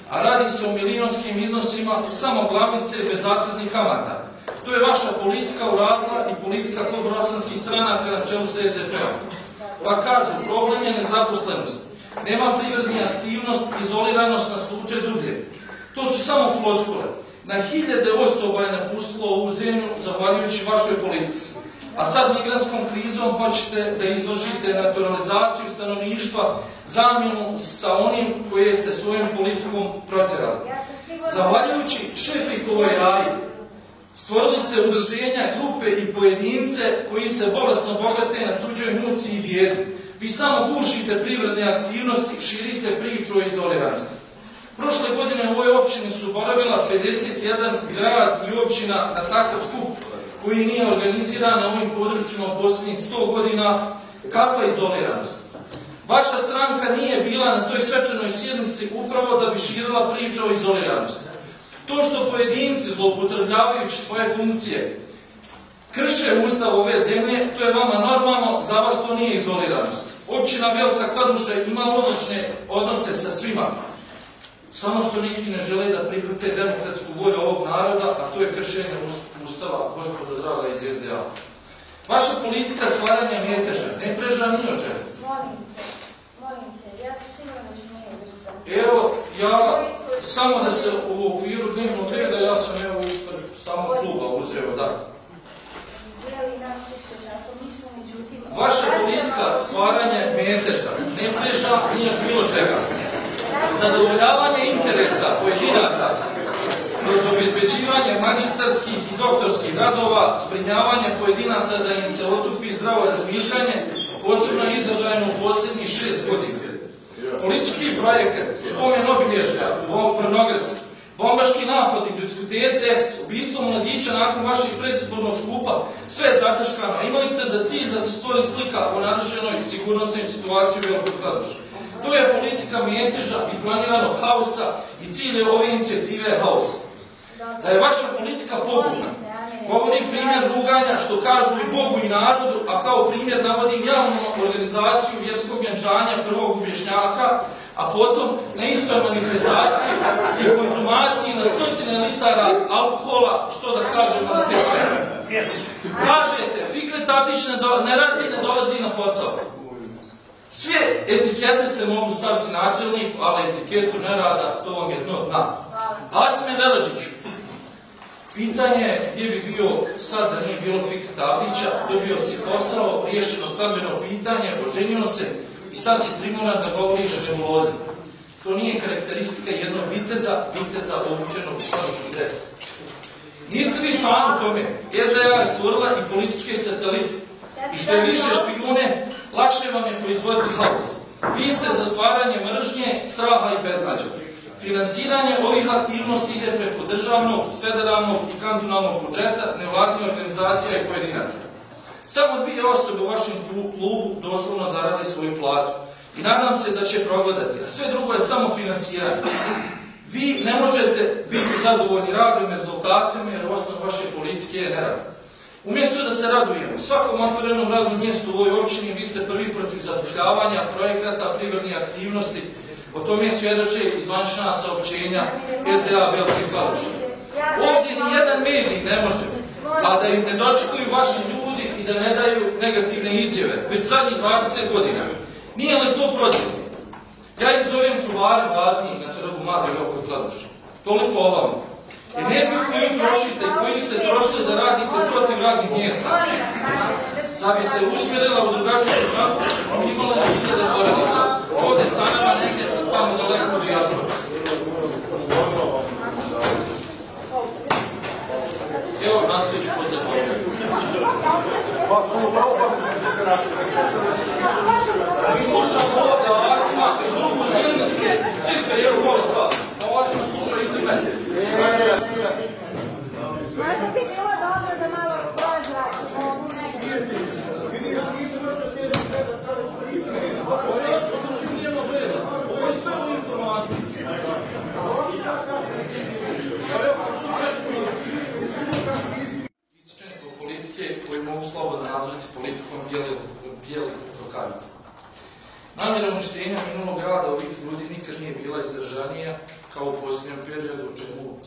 a radi se o milionskim iznosima samo glavnice bez zateznih kamata. To je vaša politika uradila i politika bosanskih stranaka na čelu sa SDP-om. Pa kažu, problem je nezaposlenost. Nema privredne aktivnost, izoliranost na slučaj dublje. To su samo floskule. Na hiljade osoba je napustilo ovu zemlju zahvaljujući vašoj politici. A sad migrantskom krizom hoćete da izvršite naturalizaciju stanovništva, zamjenu sa onim koje ste svojom politikom protjerali. Zahvaljujući Šefikovoj raji, stvorili ste udruženja, grupe i pojedince koji se bolesno bogate na tuđoj muci i bijedu. Vi samo gušite privredne aktivnosti, širite priču o izoliranosti. Prošle godine u ovoj općini su boravila 51 grad i općina na takav skup koji nije organiziran na ovim područjima u posljednjih 100 godina. Kakva izoliranost? Vaša stranka nije bila na toj svečanoj sjednici upravo da bi širila priču o izoliranosti. To što pojedinci zloupotrebljavajući svoje funkcije krše ustav ove zemlje, to je vama normalno, za vas to nije izoliranost. Općina Velika Kladuša ima odlične odnose sa svima, samo što neki ne žele da prihvate demokratsku volju ovog naroda, a to je kršenje ustava, gospodo draga iz SDA. Vaša politika stvaranja meteža, ne preža ni o čemu. Molim te, ja sam sigurno da ćemo nije Evo, ja, samo da se u okviru dnevnog reda, ja sam evo ispred samog kluba uzeo, da. Vaša politika stvaranje meteža, ne preža nije bilo čega. Zadovoljavanje interesa pojedinaca kroz obezbeđivanje magistarskih i doktorskih radova, zbrinjavanje pojedinaca da im se otupi zdravo razmišljanje, posebno izražajno u posljednjih 6 godina. Politički projekat, spomen obilježja u ovom Crnogradcu, bombaški napad i diskotece X, ubistvo mladića nakon vašeg predizbornog skupa, sve je zataškano. Imali ste za cilj da se stvori slika o narušenoj sigurnosnoj situaciji u Velikoj Kladuši. To je politika meteža i planiranog haosa i cilj je ove inicijative haos. Da je vaša politika pogubna, govori primjer ruganja što kažu i Bogu i narodu, a kao primjer navodim javnu organizaciju vjerskog vjenčanja prvog obješnjaka, a potom na istoj manifestaciji i konzumaciji na 100 litara alkohola, što da kažemo na te teme. Kažete, Fikret Abdić ne radi i ne dolazi na posao. Sve etikete ste mogli staviti načelnik, ali etiketu ne rada, to vam je dno dna. Asme Velađiću, pitanje gdje bi bio sad da nije bilo Fikreta Abdića, dobio si posao, riješeno stambeno pitanje, oženio se i sad si primoran da govoriš nebuloze. To nije karakteristika jednog viteza obučenog u kladuški dres. Niste vi sami u tome. SDA je stvorila i političke satelite. I što je više špijune, lakše vam je proizvoditi haos. Vi ste za stvaranje mržnje, straha i beznađa. Finansiranje ovih aktivnosti ide preko državnog, federalnog i kantonalnog budžeta, nevladnih organizacija i pojedinaca. Samo 2 osobe u vašem klubu doslovno zarade svoju platu. I nadam se da će progledati, a sve drugo je samo finansiranje. Vi ne možete biti zadovoljni radom i rezultatima jer osnov vaše politike je nerad. Umjesto da se radujemo svakom otvorenom radnom mjestu u ovoj općini, vi ste prvi protiv zapošljavanja, projekata, privrednih aktivnosti. O tome svjedoče i zvanična saopćenja SDA Velike Kladuše. Ovdje ni jedan medij ne može, a da im ne dočekuju vaši ljudi i da ne daju negativne izjave, već zadnjih 20 godina. Nije li to prozirno? Ja ih zovem čuvare vazni na trgu Mlade Velike Kladuše. Toliko o vama. Energiju koju trošite i koju ste trošili da radite protiv radnih mjesta, da bi se usmjerila u drugačiju šanku, imala na hiljade porodica. Ovdje sa nama negdje tamo daleko u dijasporu. Evo, nastavit ću posle pauze. Mi slušamo ovdje Asima iz drugu zilnicu, svi karijeru vole sad. A Asima sluša i ti mene. Možda bi bilo dobro da malo prođa ovu negativu.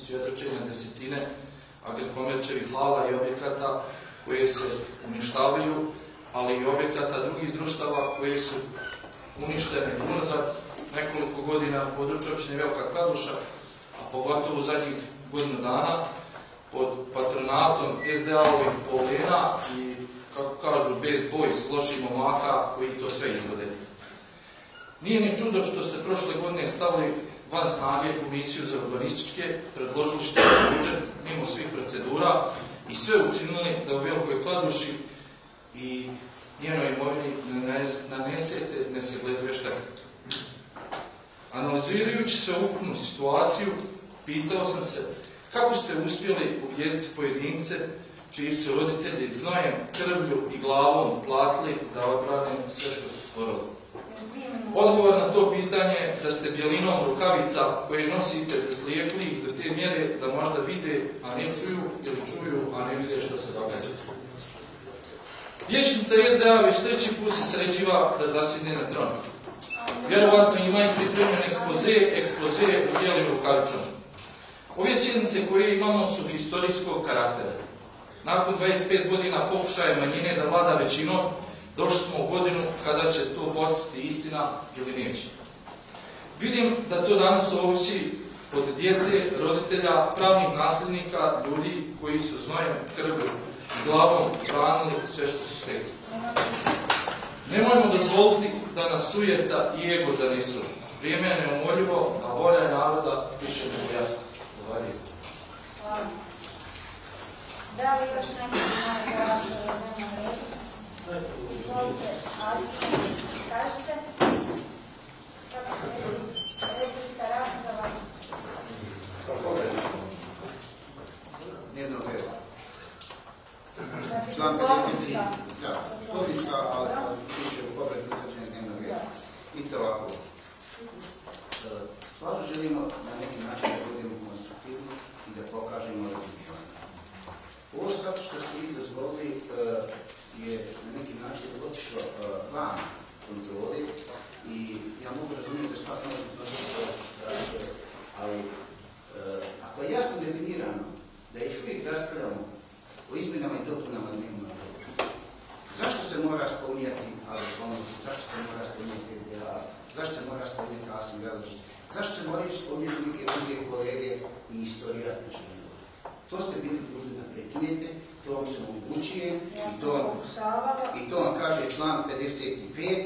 svjedočenja desetine Agrikomerčevih hala i objekata koje se uništavaju, ali i objekata drugih društava koje su uništene unazad nekoliko godina na području općine Velika Kladuša, a pogotovo u zadnjih godinu dana pod patronatom SDA-ovih polena i, kako kažu, bad boys, loših momaka koji to sve izvode. Nije ni čudo što ste prošle godine stavili van snage komisiju za urbanističke, predložili što je budžet mimo svih procedura i sve učinili da u Velikoj Kladuši i njenoj imovini nanesete nesagledive štete. Analizirajući sveukupnu situaciju, pitao sam se kako ste uspjeli ubijediti pojedince čiji su roditelji znojem, krvlju i glavom platili da odbrane sve što su stvorili. Odgovor na to pitanje je da ste bjelinom rukavica koje nosite zaslijepili ih do te mjere da možda vide, a ne čuju, ili čuju, a ne vide što se događa. Vijećnica SDA već treći put se sređiva da zasjedne na tron. Vjerovatno ima i pripremljen ekspoze u bijelim rukavicama. Ove sjednice koje imamo su historijskog karaktera. Nakon 25 godina pokušaja manjine da vlada većinom, došli smo u godinu kada će to postati istina ili neće. Vidim da to danas ovisi od djece, roditelja, pravnih nasljednika, ljudi koji su znojem, krvlju i glavom branili sve što su stekli. Nemojmo dozvoliti da nas sujeta i ego zanesu. Vrijeme je neumoljivo, a volja naroda više nego jasna. Hvala. Da li još neko zna da nema redu? Izvolite, Azija, kažete. Replika, rasprava. Dnevnog reda. Znači, Član 53. poslovnička. Da, poslovnička, ali piše u povredu utvrđenja dnevnog reda. Vidite ovako. Stvarno želimo na neki način da budemo konstruktivni i da pokažemo razumijevanje. Ovo sad što ste vi dozvolili je na neki način otišlo van kontrole i ja mogu razumjeti da svaki može iznositi svoje frustracije, ali ako je jasno definirano da još uvijek raspravljamo o izmjenama i dopunama dnevnog reda, zašto se mora spominjati Agrikomerčev, zašto se mora spominjati SDA, zašto se mora spominjati Asim Galičić, zašto se moraju spominjati neke druge kolege i istorijatične? To ste bili dužni da prekinete, to vam se omogućuje i to vam kaže član 55.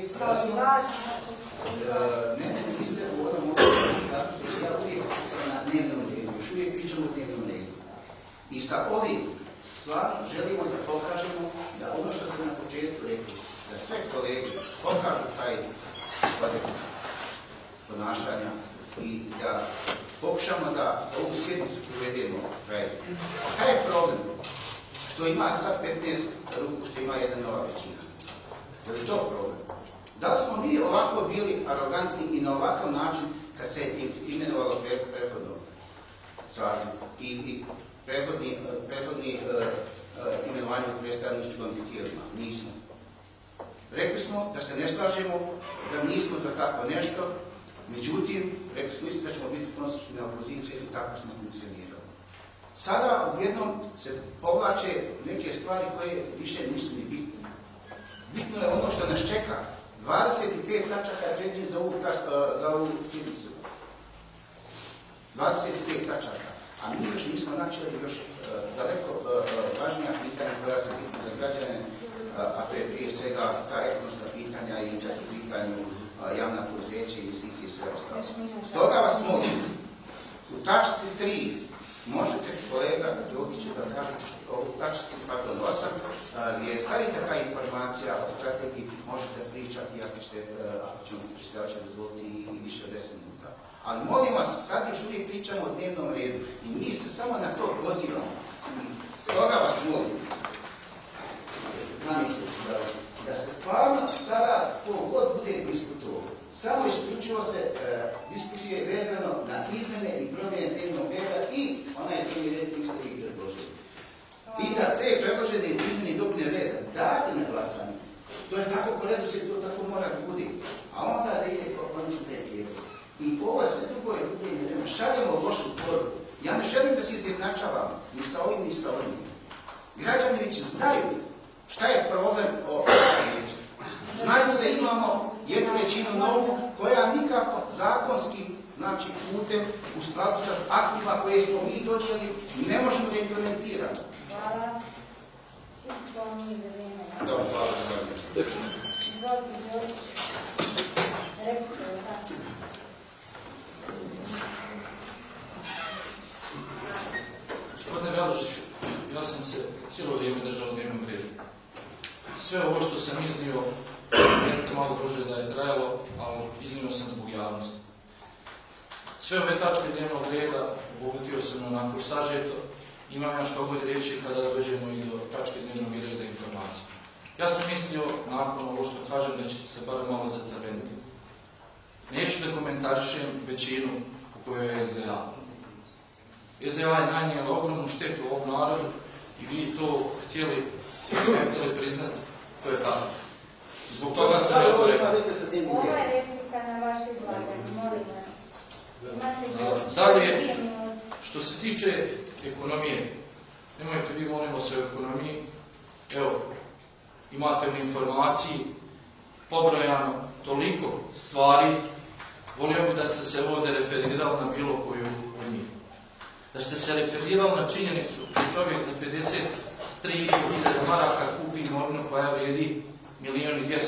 Ne, niste govorili zato što ja uvijek sam na dnevnom redu, još uvijek pričam o dnevnom redu. I sa ovim stvarno želimo da pokažemo da ono što ste na početku rekli, da sve kolege pokažu taj kodeks ponašanja i da pokušamo da ovu sjednicu uvedemo kraju. Kaj je problem? Što ima sad 15 ruku, što ima jedna nova većina. Je li to problem? Da li smo mi ovako bili arogantni i na ovakav način kad se imenovalo prethodno saziv i prethodni imenovanje u predstavničkom tijelima? Nismo. Rekli smo da se ne slažemo, da nismo za tako nešto, međutim, rekli smo da ćemo biti konstruktivna opozicija i tako smo funkcionirali. Sada odjednom se povlače neke stvari koje više nisu ni bitne. Bitno je ono što nas čeka. 25 tačaka je predviđen za ovu sjednicu. 25 tačaka. A mi još nismo načeli još daleko važnija pitanja koja su bitna za građane, a to je prije svega ta ekonomska pitanja i da su pitanju javna poduzeća, investicije i sve ostalo. Stoga vas molim, u tačci 3 možete, kolega Đokiću, da kažete u tačci 8 je stavite ta informacija o strategiji, možete pričati ako ćemo predsjedavajući dozvoliti i više od 10 minuta. Ali molim vas, sad još uvijek pričamo o dnevnom redu i mi se samo na to pozivamo. Stoga vas molim, da se stvarno sada god bude diskutovao, samo isključivo se diskutuje vezano na izmjene i promjene dnevnog reda i onaj dnevni red koji ste vi predložili. I da te predložene izmjene i dopune reda date na glasanje. To je tako, po redu se to tako mora biti. A onda da ide konačno te prijedloge. I ovo sve drugo je šaljemo lošu poruku. Ja ne želim da se izjednačavamo ni sa ovim ni sa ovim. Građani već znaju šta je problem ovoga vijeća. Znaju da imamo jednu većinu novu koja nikako zakonski, znači putem u skladu sa aktima koje smo mi donijeli ne možemo da implementiramo. Hvala. Isto vam nije vrijeme. Dobro, hvala. Izvolite, Đorić. Replika je tako. Gospodine Galušiću, ja sam se cijelo vrijeme držao dnevnog reda. Sve ovo što sam iznio, jeste malo duže da je trajalo, ali iznio sam zbog javnosti. Sve ove tačke dnevnog reda obogatio sam onako sažeto. Imam ja što god reći kada dođemo i do tačke dnevnog reda informacije. Ja sam mislio, nakon ovo što kažem, da će se bar malo zacrveniti. Neću da komentarišem većinu u kojoj je SDA. SDA je nanijela ogromnu štetu ovom narodu i vi to htjeli priznati, to je tako. Zbog toga sam ja to rekao. Ova je replika na vaše izlaganje, molim vas. Dalje, što se tiče ekonomije, nemojte vi molimo se o ekonomiji, evo, imate u informaciji pobrojano toliko stvari, volio bi da ste se ovdje referirali na bilo koju od njih. Da ste se referirali na činjenicu da čovjek za 53.000 maraka kupi imovinu koja vrijedi 1.200.000.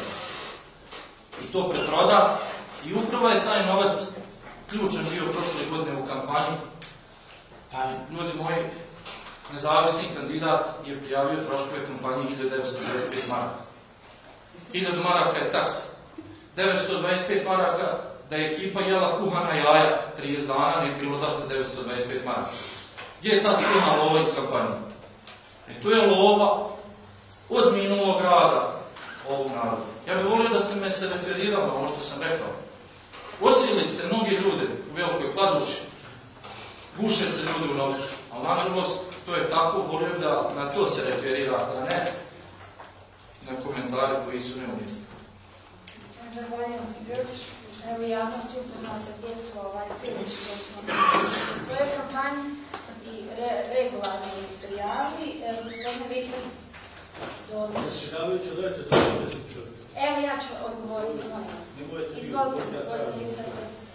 I to preproda i upravo je taj novac ključan bio prošle godine u kampanji. Pa, ljudi moji, nezavisni kandidat je prijavio troškove kampanje 1925 maraka. 1000 maraka je taksa. 925 maraka da je ekipa jela kuhana jaja 30 dana, ne bilo da se 925 maraka. Gdje je ta silna lova iz kampanje? To je lova od minulog rada ovog naroda. Ja bih volio da ste me se referirali na ono što sam rekao. Osili ste mnogi ljude u Velikoj Kladuši, guše se ljudi u novcu, ali nažalost to je tako, volio da na to se referira, a ne na komentare koji su neumjesni. Zahvaljujem se, Đorđić. Evo javnosti upoznate gdje su priliči koje smo u svojoj kampanji i regularno prijavili. Gospodine Rifert, Predsjedavajući, dajte to ne su čovjek. evo ja ću odgovoriti, molim vas. Izvolite, gospodine Rifert.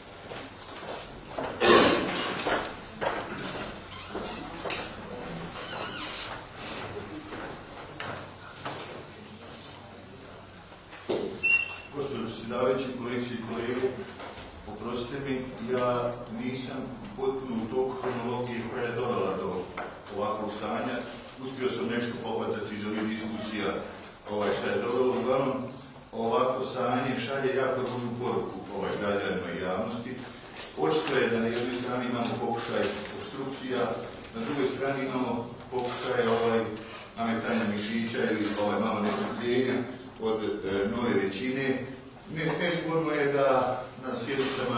Gospodine predsjedavajući, kolegice i kolege, oprostite mi, ja nisam potpuno u toku kronologije koja je dovela do ovakvog stanja. Uspio sam nešto pohvatati iz ovih diskusija šta je dovelo. Uglavnom, ovakvo stanje šalje jako ružnu poruku građanima i javnosti. Očito je da na jednoj strani imamo pokušaj obstrukcija, na drugoj strani imamo pokušaj nametanja mišića ili malo nestrpljenja od nove većine. Nesporno je da na sjednicama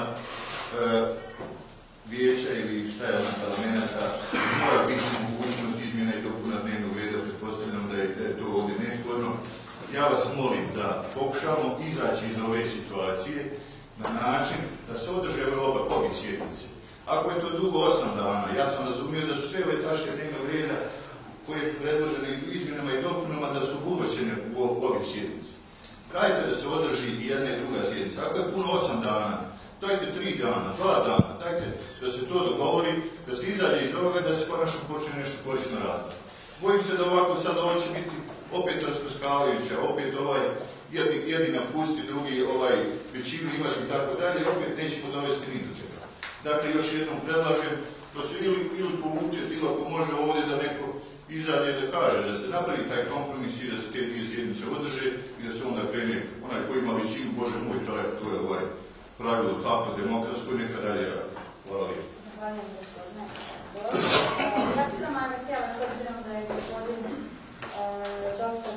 vijeća ili šta je parlamenta mora biti mogućnost izmjena i dopuna dnevnog reda, pretpostavljam da je to ovdje nesporno. Ja vas molim da pokušamo izaći iz ove situacije na način da se održe obe sjednice. Ako je to dugo 8 dana, ja sam razumio da su sve ove tačke dnevnog reda koje su predložene izmjenama i dopunama da su uvršćene u ove sjednice. Dajte da se održi i jedna i druga sjednica. Ako je puno 8 dana, dajte 3 dana, 2 dana, dajte da se to dogovori, da se izađe iz ovoga, da se konačno počne nešto korisno raditi. Bojim se da ovako sad ovo će biti opet rasprskavajuće, opet jedni napusti, drugi većinu imati i tako dalje, opet nećemo dovesti ni do čega. Dakle, još jednom predlažem da se ili povučete, ili ako može ovdje da neko izađe da kaže, da se napravi taj kompromis i da se te dvije sjednice održe i da se onda krene onaj koji ima većinu, Bože moj, to je pravilo tako demokratsko i neka dalje radi. Hvala lijepo. Zahvaljujem, gospodine. Ja bih samo htjela, s obzirom da je gospodin doktor,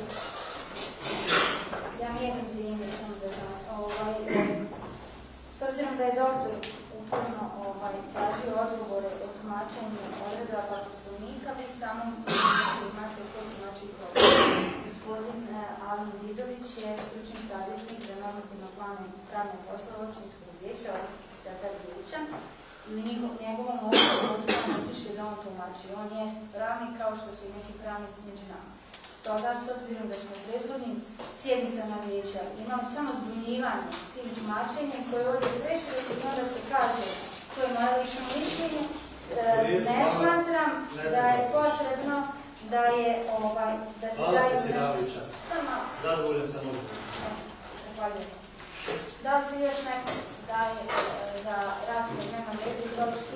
ja mi jednom vrijeme samo da s obzirom da je doktor uporno tražio odgovore o tumačenju odredaba Poslovnika, vi samo imate to tumači gospodin Alen Vidović je stručni savjetnik za normativno-pravne poslove općinskog vijeća, odnosno sekretar vijeća. I u njegovom odgovoru Znači, on jest pravnik kao što su i neki pravnici među nama. Stoga, s obzirom da smo u prethodnim sjednicama vijeća imali samo zbunjivanje s tim tumačenjem koje je ovdje preširoko i onda se kaže, to je moje lično mišljenje, ne smatram da je potrebno da se daju... predsjedavajuća. Zadovoljan sam odgovorom. Da li se još neko daje da raspravu nema redu i dobišti?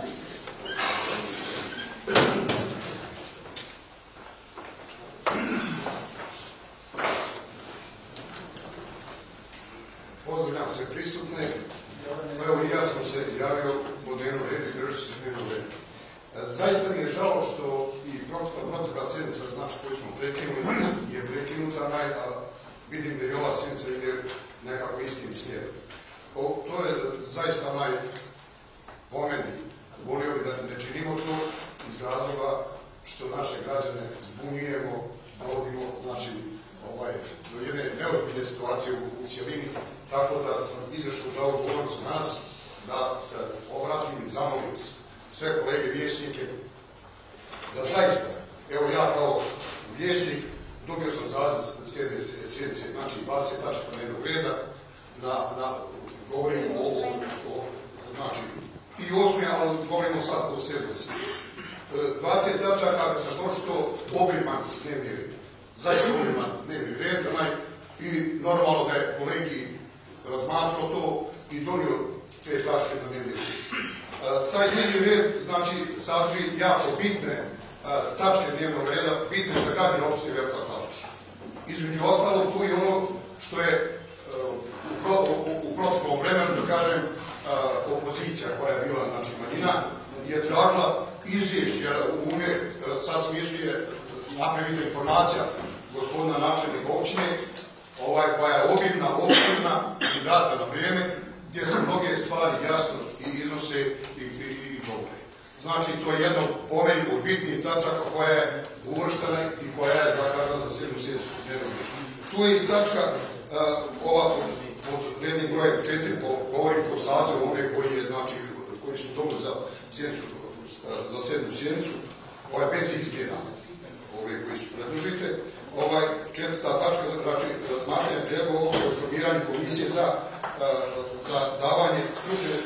Pozdravljam sve prisutne. Evo i ja sam se javio po dnevnom redu i držu se dnevnom redu. Zaista mi je žao što i protekla sjednica, znači koju smo prekinuli, je prekinuta, a vidim da i ova sjednica ide nekako istim smjerom. To je zaista po meni. Volio bi da ne činimo to iz razloga što naše građane zbunjujemo, dovodimo, znači, do jedne neozbiljne situacije u cijelini, tako da sam izašao za ovu govornicu nas, da se obratim i zamolim sve kolege vijećnike, da zaista, evo ja kao vijećnik, dobio sam sad sjednice, znači 20 tačaka dnevnog reda, govorim znači, i 8. ali govorimo sad o 7. sjednici. 20 tačaka kada sam pročito obiman dnevni red. Zaista obiman dnevni red, i normalno da je kolegi razmatrao to i donio te tačke na dnevni red. Taj dnevni red, znači, sadrži jako bitne tačke dnevnog reda, bitne za građane opštine Velika Kladuša. Između ostalog, tu je ono što je u proteklom vremenu, da kažem, opozicija koja je bila, znači manjina, je tražila izvješće, jer u sad smislu je napravljena informacija gospodina načelnika općine, koja je obimna i data na vrijeme, gdje se mnoge stvari jasno i iznose i govore. Znači, to je jedno po meni od bitnijih tačaka koja je uvrštena i koja je zakazana za 7. sjednicu dnevnog reda. Tu je i tačka ova pod rednim brojem 4, govorim po sazivu ove koji su dobro za 7. sjednicu, bez izmjena ove koji su predložite. 4. tačka, znači, razmatranje prijedloga odluke o formiranju komisije za davanje stručne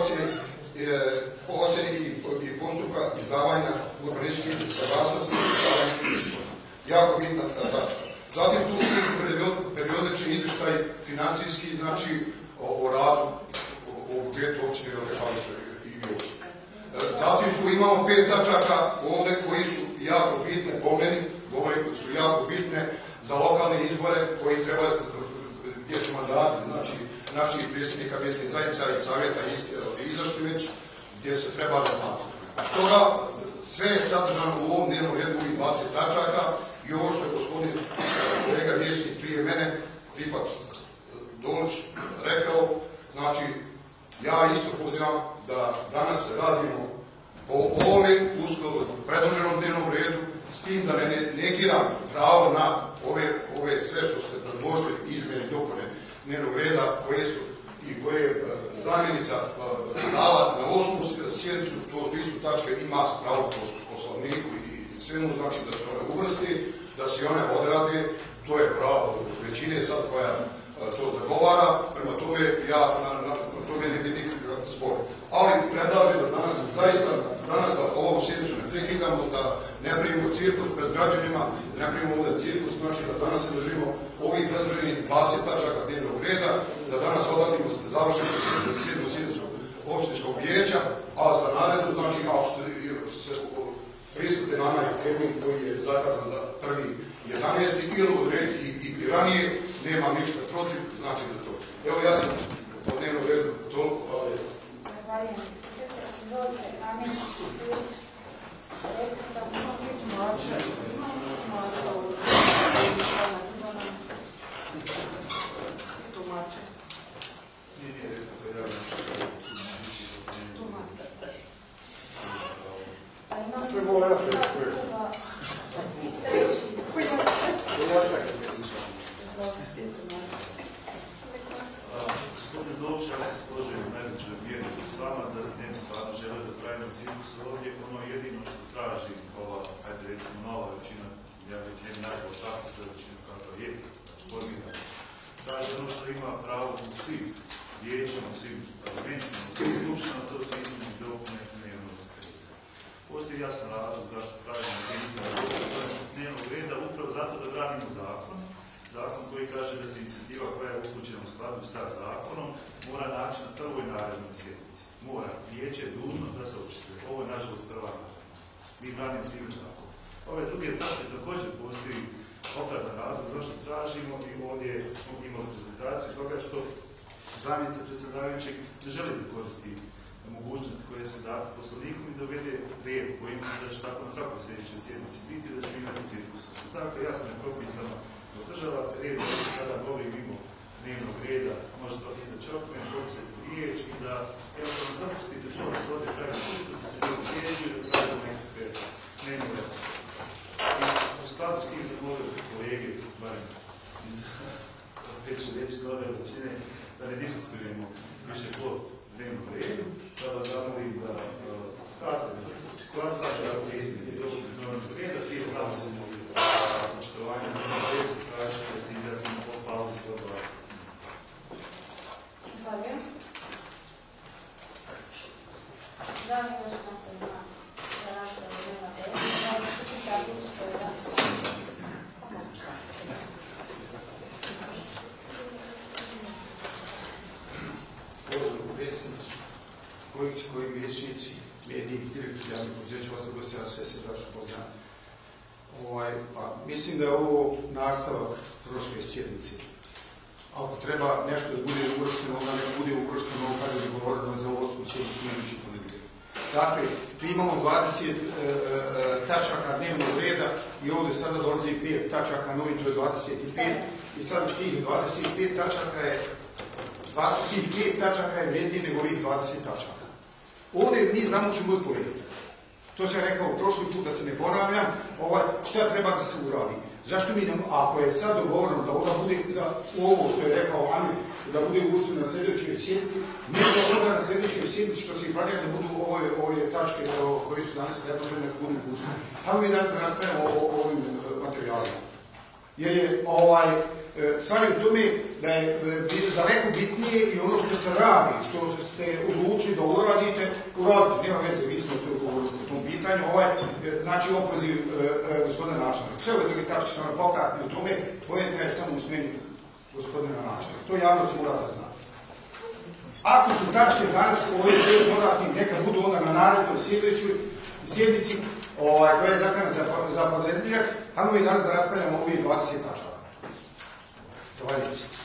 ocjene i postupka izdavanja urbanističkih saglasnosti i izdavanja izbora. Jako bitna tačka. Zatim tu su periodični izvještaj financijski, znači o radu, o budžetu općine Velike Kladuše i općine. Zatim tu imamo 5 tačaka ovdje koji su jako bitne po meni, govorim da su jako bitne za lokalne izbore koji treba, gdje su mandati, znači naših predsjednika mjesnih zajednica i savjeta izašli već, gdje se treba razmatrati. Stoga sve je sadržano u ovom dnevnom redu i 20 tačaka i ovo što je gospodin kolega vijećnik prije mene, Rifat Dolić, rekao, znači ja isto pozivam da danas radimo po ovome predloženom dnevnom redu, s tim da ne negiram pravo na ove sve što ste predložili izmjene i dopune dnevnog reda koje je zamjenica dala na 8. sjednicu, to su isto tačke, ima pravo po poslovniku i svemu, znači da se one uvrsti, da se one odrade, to je pravo većine sad koja to zagovara, prema tome ja na tome ne bi nikakav spor. Ali predlažem da danas zaista, da ovu sjednicu ne prekidamo, da ne pravimo cirkus pred građanima, da ne pravimo ovdje cirkus, znači da danas se držimo ovih predloženih 20 tačaka dnevnog reda, da danas odradimo završenu 7. sjednicu općinskog vijeća, a za narednu, znači kao što se pristupite na onaj termin koji je zakazan za 1.11. ili odrediti i ranije, nema ništa protiv, znači da to. Evo ja sam po dnevnom redu toliko, hvala lijepo. Imamo ne bi stvarno želeo da pravimo cirkus ovdje, ono jedino što traži ova, ajde recimo, nova većina, ja bih ne nazvao tako, to je većina kakva je, formirana. Traži ono što ima pravo u svim vijećima, u svim parlamentima, u svim skupštinama, to su izmjene i dopune dnevnog reda. Postoji jasan razlog zašto pravimo izmjene i dopune dnevnog reda, upravo zato da branimo zakon. Zakon koji kaže da se inicijativa koja je upućena u skladu sa zakonom mora naći na prvoj narednoj sjednici. Mora. Vijeće je dužno da se očituje. Ovo je nažalost prva naredna. Mi branimo time zakon. Ove druge tačke također postoji opravdan razlog zašto tražimo i ovdje smo imali prezentaciju toga što zamjenica predsjedavajućeg ne želi da koristi mogućnosti koje su date poslovnikom i da uvede red kojim se da će tako na svakoj sljedećoj sjednici biti da će imati cirkusu. Tako jasno je propisano da održavate red kada govori mimo dnevnog reda, možete izaći okmen, popisati riječ i da evo dopustite to da se ovdje pravi cirkus, da se ljudi rijeđu i da pravimo nekakve dnevne vrste. U skladu s tim zamolio kolege, barem iz veće gore većine, da ne diskutujemo više po dnevnom redu, da vas zamolim da glasate ako izmjeni dnevnog reda, prije samo se mogli poštovanja dnevnog reda, traži da se izjasnimo o pauzi do 20. Zahvaljujem. Da li još neko ima za raspravu dnevnog reda? Da li ćete zaključiti što je da? Poštovani predsjedniče, kolegice i kolege vijećnici, mediji, direktori javnih poduzeća, vas gosti, ja sve se dašno poznam. Mislim da je ovo nastavak prošle sjednice. Ako treba nešto da bude uvršteno, onda ne bude uvršteno kada je govoreno za 8. sjednicu idući ponedjeljak. Dakle, mi imamo 20 tačaka dnevnog reda i ovdje sada dolazi 5 tačaka, novi to je 25 i sad tih 25 tačaka je tih 5 tačaka je vrednije nego ovih 20 tačaka. Ovdje mi znamo ćemo biti povedati. To sam rekao prošli put da se ne ponavljam, šta treba da se uradi. Zašto mi, ako je sad dogovoreno da ona bude za ovo što je rekao Amir, da bude uvršteno na sljedećoj sjednici, ne da onda na sljedećoj sjednici što se i planira da budu ove tačke koje su danas predložene da budu uvrštene. Kako mi danas raspravljamo o ovim materijalima? Jer je stvar je u tome da je daleko bitnije i ono što se radi, što ste odlučili da uradite, nema veze, vi smo to govorili o tom pitanju, znači opoziv gospodina načelnika. Sve ove druge tačke su nam popratne u tome, poenta je samo u smjeni gospodina načelnika. To javnost mora da zna. Ako su tačke danas ove dvije popratne, neka budu onda na narednoj sjednici koja je zakana za ponedjeljak, kako mi danas da raspravljamo ovih 20 tačaka. Zahvaljujem se.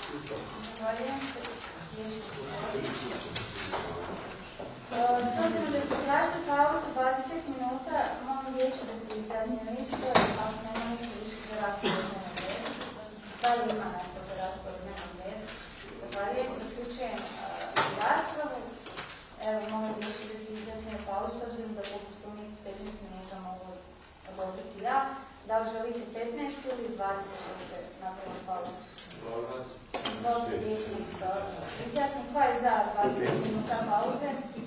S obzirom da se traži pauzu 20 minuta, molim vijeću da se izjasni na isto, ako nema ništa više za raspravu dnevnog reda. Da li ima neko za raspravu dnevnog reda? Zahvaljujem, zaključujem raspravu. Evo, molim vijeću da se izjasni na pauzu, s obzirom da po poslovniku 15 minuta mogu odobriti ja. Da li želite 15 ili 20 da se napravimo pauzu? Izvolite vijećnik, izjasni ko je za 20 minuta pauze?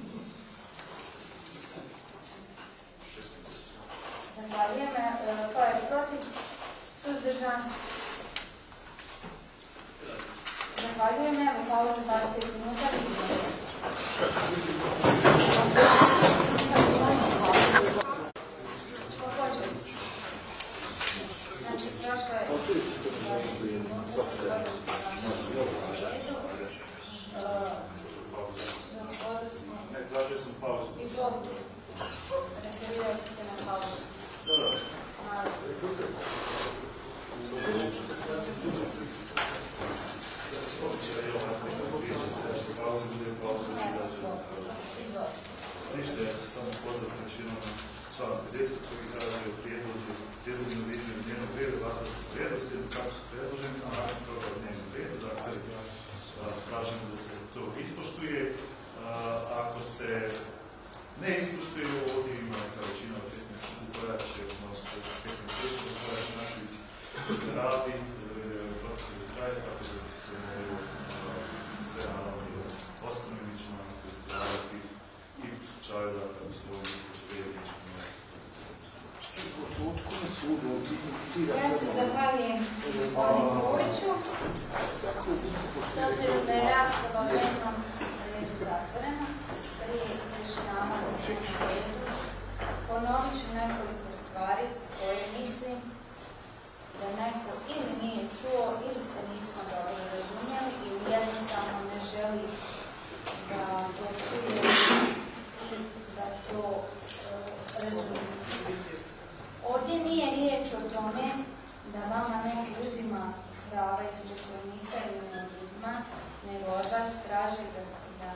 Zahvaljujem. Ko je protiv? Suzdržan? Zahvaljujem. Evo pauze 20 minuta. Znači, prošlo je 20 minuta. Ne, tražio sam pauzu. Izvolite. Referirajte se na pauzu. Ništa, ja se samo pozvati još jednom na članak 50 koji kaže o prijedlozima za izmjenu dnevnog reda, glasa se prijedlozi, kako su predloženi na nakon toga dnevnog reda, dakle tražimo da se to ispoštuje. Ako se ne ispoštuje, ovdje ima neka većina od 15 koja će, odnosno 15 većina koja će nastaviti radi, proces do kraja, tako da se ne sve naravno i ostane, mi ćemo nastaviti raditi i Ja se zahvaljujem gospodinu Buriću. S obzirom da je rasprava u jednom redu zatvorena, prije izjašnjavanja u redu, ponovit ću nekoliko stvari koje mislim da neko ili nije čuo ili se nismo dobro razumjeli ili jednostavno ne želi da to čuje i da to razumije. Ovdje nije riječ o tome da vama neki uzima prava iz Poslovnika ili ne oduzima, nego od vas traže da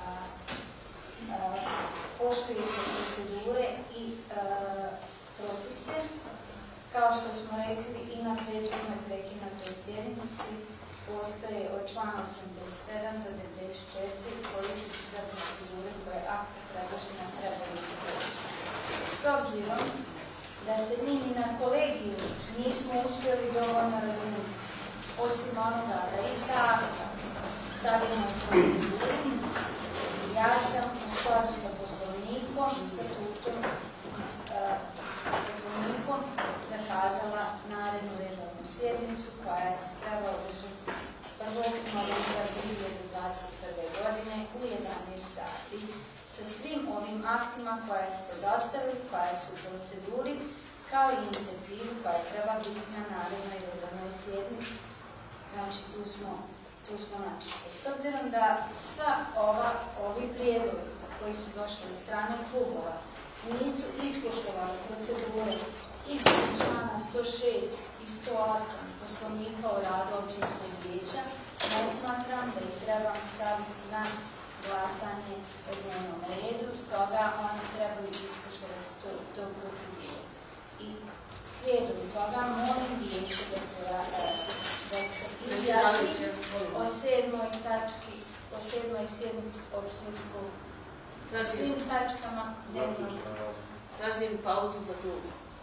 poštujete procedure i propise. Kao što smo rekli i na prethodnoj prekinutoj sjednici, postoje od člana 87 do 94 koji su sve procedure koje akta predložena trebaju biti. S obzirom da se mi ni na kolegiju nismo uspjeli dovoljno razumjeti, osim onoga da ista akta stavimo u proceduru, ja sam u skladu sa Poslovnikom i statutom Poslovnikom zakazala narednu redovnu sjednicu koja se treba održati 1. novembra 2021. godine u 11 sati sa svim ovim aktima koje ste dostavili, koje su u proceduri, kao i inicijativu koja treba biti na narednoj redovnoj sjednici. Znači, tu smo načisto. S obzirom da sva ovi prijedlozi koji su došli od strane klubova nisu ispoštovali procedure iz člana 106 i 108 Poslovnika o radu općinskog vijeća, ne smatram da ih trebam staviti na glasanje o dnevnom redu, stoga oni trebaju ispoštovati to procedure. I slijedom toga molim vijeće da se izjasni o 7. tački, o 7. sjednici općinskog svim tačkama dnevnog. Tražim pauzu za klub.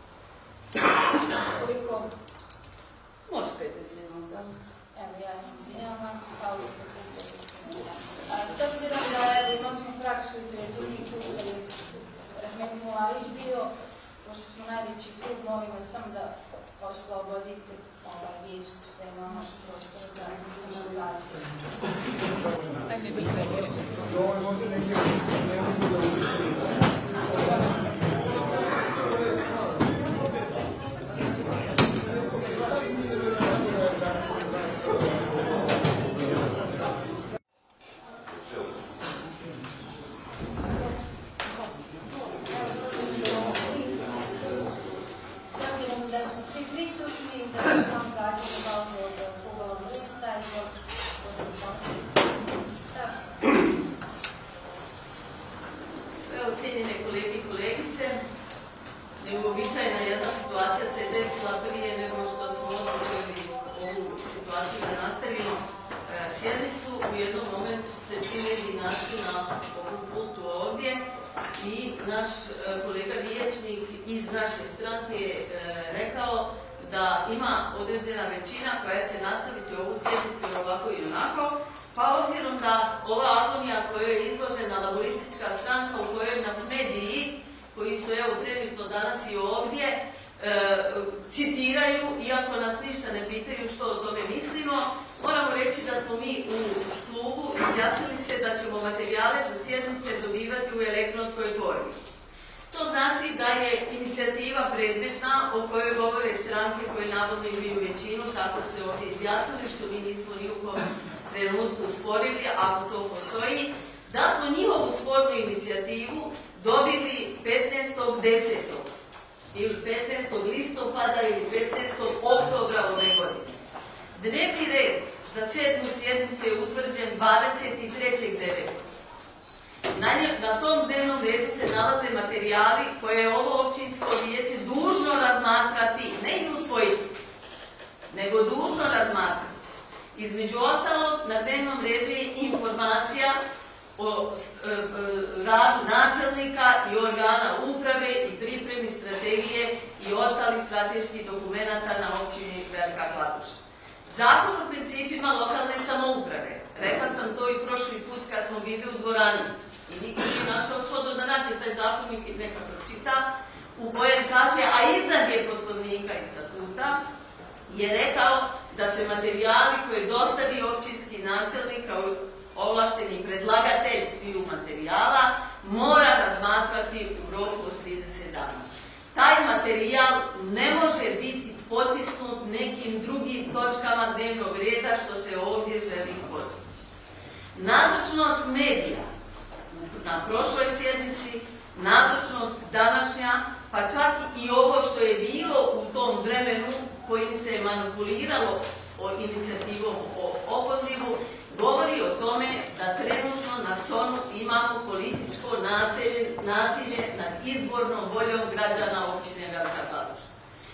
Koliko? Može 15 minuta. Evo, ja sam izvinjala, pauzu za klub. S obzirom da imali smo praksu i prethodniku, Rahmet Mulalić bio, pošto smo najveći klub, molim vas samo da oslobodite vijeće, da imamo prostor za komunikaciju. Ajde, mi cijenjene kolege i kolegice, neuobičajena jedna situacija se desila prije nego što smo odlučili ovu situaciju da nastavimo sjednicu. U jednom momentu se svi mediji našli na ovom pultu ovdje i naš kolega vijećnik iz naše stranke je rekao da ima određena većina koja će nastaviti ovu sjednicu ovako i onako. Pa obzirom da ova agonija koju je izložena laboristička stranka u kojoj nas mediji, koji su evo trenutno danas i ovdje, citiraju, iako nas ništa ne pitaju što o tome mislimo, moramo reći da smo mi u klubu izjasnili se da ćemo materijale za sjednice dobivati u elektronskoj formi. To znači da je inicijativa predmetna o kojoj govore stranke koje navodno imaju većinu, tako se ovdje izjasnili, što mi nismo ni u kom trenutku sporili, ako to postoji, da smo njihovu spornu inicijativu dobili 15.10. ili 15. listopada ili 15. oktobra ove godine. Dnevni red za 7. sjednicu je utvrđen 23.9. Na tom dnevnom redu se nalaze materijali koje je ovo općinsko vijeće dužno razmatrati, ne i usvojiti, nego dužno razmatrati. Između ostalog, na dnevnom redu je informacija o radu načelnika i organa uprave i pripremi strategije i ostalih strateških dokumenata na općini Velika Kladuša. Zakon o principima lokalne samouprave. Rekla sam to i prošli put kad smo bili u dvorani. I niko nije našao shodu da nađe taj zakonik i neka pročita, u kojem kaže, a iznad je Poslovnika i statuta, je rekao da se materijali koje dostavi općinski načelnik kao ovlašteni predlagatelj sviju materijala mora razmatrati u roku od 30 dana. Taj materijal ne može biti potisnut nekim drugim točkama dnevnog reda što se ovdje želi postići. Nazočnost medija na prošloj sjednici, nazočnost današnja, pa čak i ovo što je bilo u tom vremenu kojim se je manipuliralo o inicijativom o opozivu, govori o tome da trenutno na Sonu imamo političko nasilje nad izbornom voljom građana općine Velika Kladuša.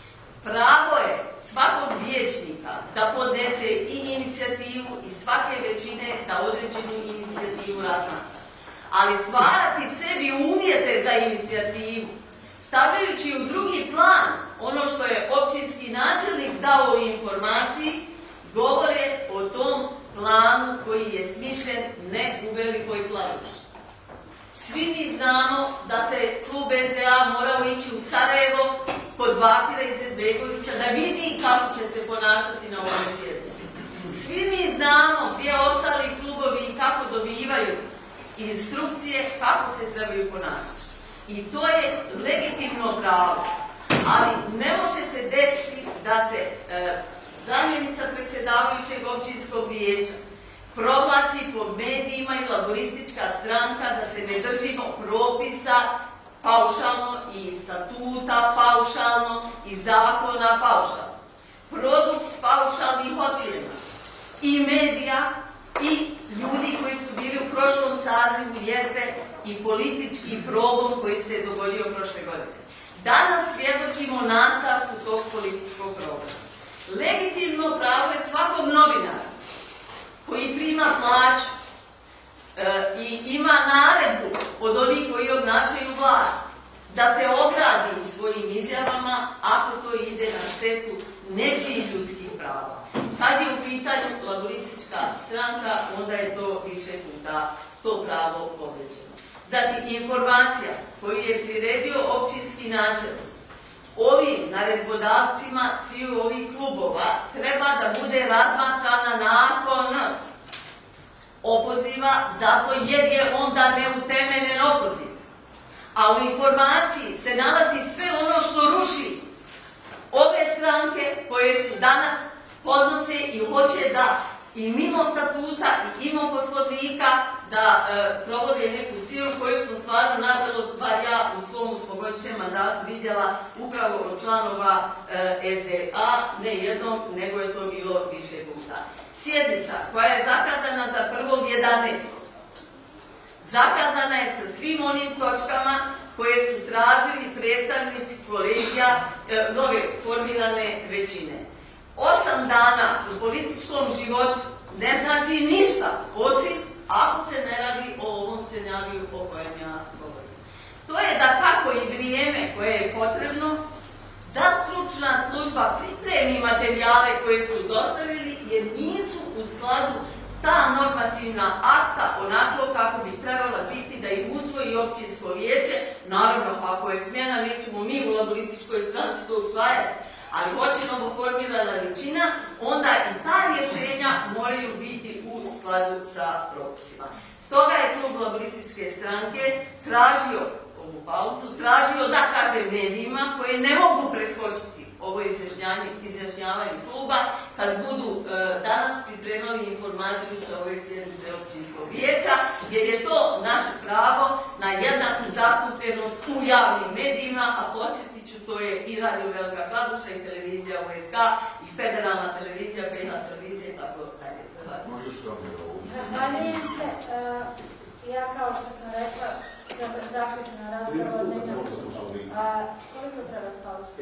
Pravo je svakog vijećnika da podnese i inicijativu i svake većine da određenu inicijativu razmatra. Ali stvarati sebi uvjete za inicijativu, stavljajući u drugi plan ono što je općinski načelnik dao u informaciji, govore o tom planu koji je smišljen ne u Velikoj Kladuši. Svi mi znamo da se klub SDA morao ići u Sarajevo kod Bakira Izetbegovića da vidi kako će se ponašati na ovoj sjednici. Svi mi znamo gdje ostali klubovi i kako dobivaju instrukcije kako se trebaju ponašati. I to je legitimno pravo, ali ne može se desiti da se zamjenica predsjedavajućeg općinskog vijeća provlači po medijima i laboristička stranka da se ne držimo propisa paušalno i statuta paušalno i zakona paušalno. Produkt paušalnih ocjena i medija i ljudi koji su bili u prošlom sazivu jeste i politički progon koji se je dogodio prošle godine. Danas svjedočimo nastavku tog političkog progona. Legitimno pravo je svakog novinara koji prima plaću i ima naredbu od onih koji obnašaju vlast da se ogradi u svojim izjavama ako to ide na štetu nečijih ljudskih prava. Kad je u pitanju laboristička stranka, onda je to više puta to pravo povrijeđeno. Znači, informacija koju je priredio općinski načelnik ovim naredbodavcima svih ovih klubova treba da bude razmatrana nakon opoziva, zato jer je onda neutemeljen opoziv. A u informaciji se nalazi sve ono što ruši ove stranke koje su danas podnose i hoće da i mimo statuta i mimo poslovnika da provode neku silu koju smo stvarno, nažalost, bar ja u svom osmogodišnjem mandatu vidjela upravo od članova SDA, ne jednom, nego je to bilo više puta. Sjednica koja je zakazana za 1.11. zakazana je sa svim onim točkama koje su tražili predstavnici kolegija nove formirane većine. 8 dana u političkom životu ne znači ništa, osim ako se ne radi o ovom scenariju o kojem ja govorim. To je da kako i vrijeme koje je potrebno da stručna služba pripremi materijale koje su dostavili jer nisu u skladu ta normativna akta onako kako bi trebala biti da ih usvoji općinsko vijeće. Naravno, ako je smjena, nećemo mi u laborističkoj stranci to usvajati, ali hoće novoformirana većina, onda i ta rješenja moraju biti u skladu sa propisima. Stoga je klub laborističke stranke tražio ovu pauzu, tražio da kaže medijima koje ne mogu preskočiti ovo izjašnjavanje kluba kad budu danas pripremali informaciju sa ove sjednice općinskog vijeća, jer je to naše pravo na jednaku zastupljenost u javnim medijima, a posjetit ću, to je i Radio Velika Kladuša i televizija OSK i federalna televizija, PH televizija i tako dalje. Zahvaljujem se. Ja kao što sam rekla, zaključena rasprava od neke. Koliko treba pauzu?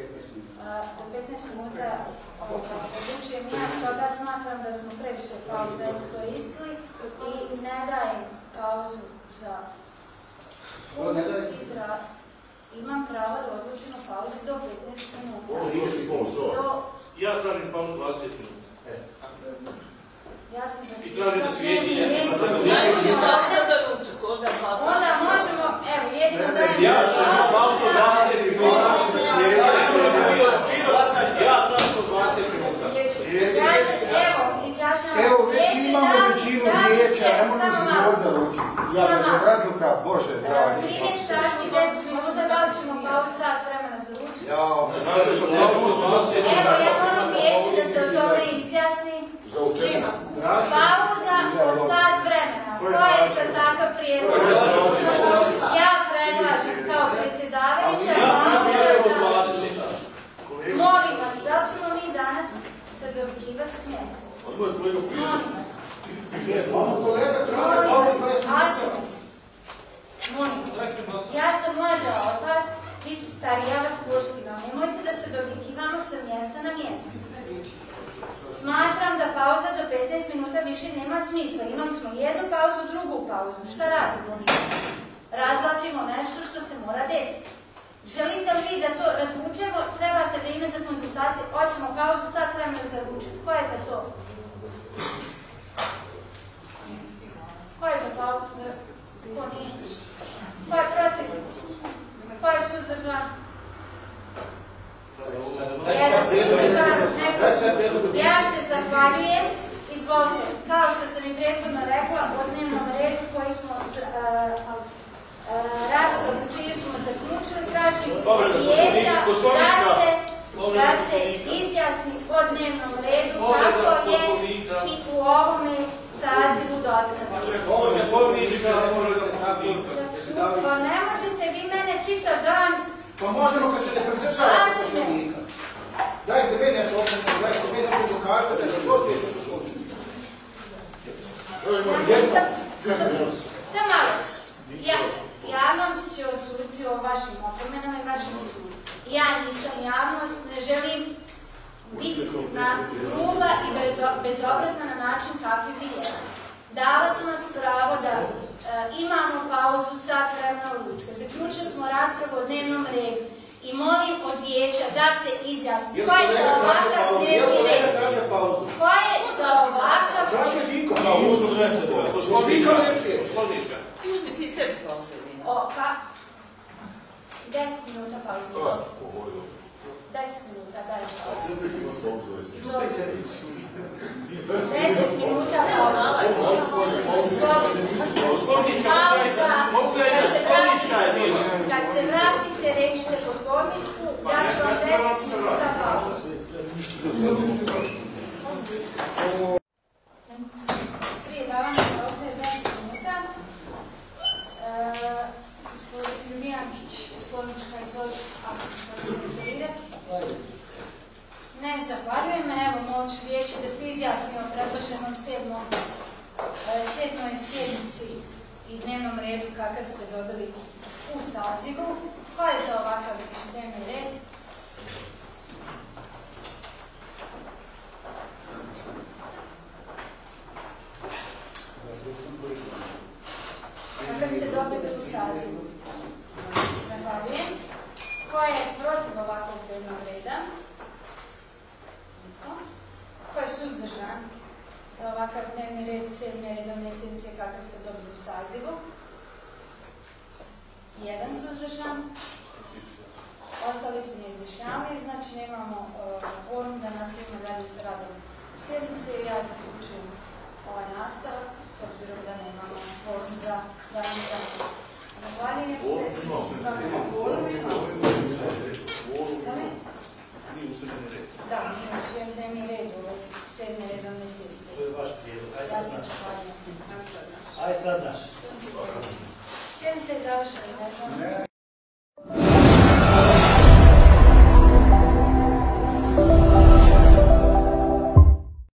15 minuta odlučujem ja, toga smatram da smo previše pauze iskoristili i ne dajem pauzu za izrad. Imam pravo da odlučimo pauzu do 15 minuta. Ja tražim pauzu 20 minuta. Ja sam I tražim da svijeđi. Onda možemo, evo, jedino dajem... Ja tražim pauzu 20 minuta. Ja tražim 20 minuta. razluka, Bože, dragi. 13 sati i 10 minuta, da li ćemo pauzu sat vremena za ručak? Evo, ja molim vijeće da se o tome izjasni. Pauza od sat vremena. Ko je za takav prijedlog? Ja predlažem kao predsjedavajuća pauza. Molim vas, da li ćemo mi danas se dobikivati s mjesta? Molim vas. Ja sam mlađa od vas, vi ste stari, ja vas poštivam. Nemojte da se dobikivamo sa mjesta na mjesto. Smatram da pauza do 15 minuta više nema smisla. Imali smo jednu pauzu, drugu pauzu. Šta radimo? Razvlačimo nešto što se mora desiti. Želite li vi da to razvučemo? Trebate vrijeme za konzultacije. Hoćemo pauzu, sat vremena za ručak. Ko je za to? Ko je za pauzu? Ko nije? Ko je protiv? Ko je suzdržan? Ja se zahvaljujem. Izvolite, kao što sam i prethodno rekla, o dnevnom redu koji smo raspravu čiju smo zaključili, tražim vijeća da se izjasni o dnevnom redu kako je i u ovome sazivu dostavljeno. Pa ne možete vi mene čitav dan... Pa možemo kad se ne pridržava poslovnika. Dajte meni, ja se opet pogledajte, meni ne dokažete da se potrijete poslovnika. Sam malo. Javnost će osuditi o vašim opomenama i vašim sudu. Ja nisam javnost, ne želim biti gruba i bezobrazna na način kakvi vi jeste. Dala sam vas pravo da imamo pauzu sat vremena ručka. Zaključili smo raspravu o dnevnom redu i molim od vijeća da se izjasni. Ko je za ovakav dnevni red? Ko je za ovakav... Tražio Dinko pauzu. Poslovnika neće. Uzmi ti sebi pauzu. 10 minuta pauzu. 10 minuta, daj pauzu. 10 minuta pauzu. Kad se vratite, rećite poslovničku, ja ću vam 10 minuta pauzu. Prije davanja pauze 10 minuta. Gospodin Julijankić, poslovnička, izvolite, ako se možete referirati. Ne, zahvaljujem. Evo, moću vijeće da se izjasni o predloženom 7. sjednici i dnevnom redu kakav ste dobili u sazivu. Ko je za ovakav dnevni red? Kakav ste dobili u sazivu? Zahvaljujem. Ko je protiv ovakvog dnevnog reda? Ko je suzdržan za ovakav dnevni red 7. redovne sjednice kakav ste dobili u sazivu? Jedan suzdržan. Ostali se ne izjašnjavaju, znači nemamo kvorum da nastavimo dalje sa radom sjednice i ja zaključujem ovaj nastavak s obzirom da nemamo kvorum za dalje rad. Zahvaljujem se. Da, mi usvojen dnevni red u ovoj 7. redovne sjednice. To je vaš prijedlog. Ja se zahvaljujem. Aj sad naš. Sjednica je završena.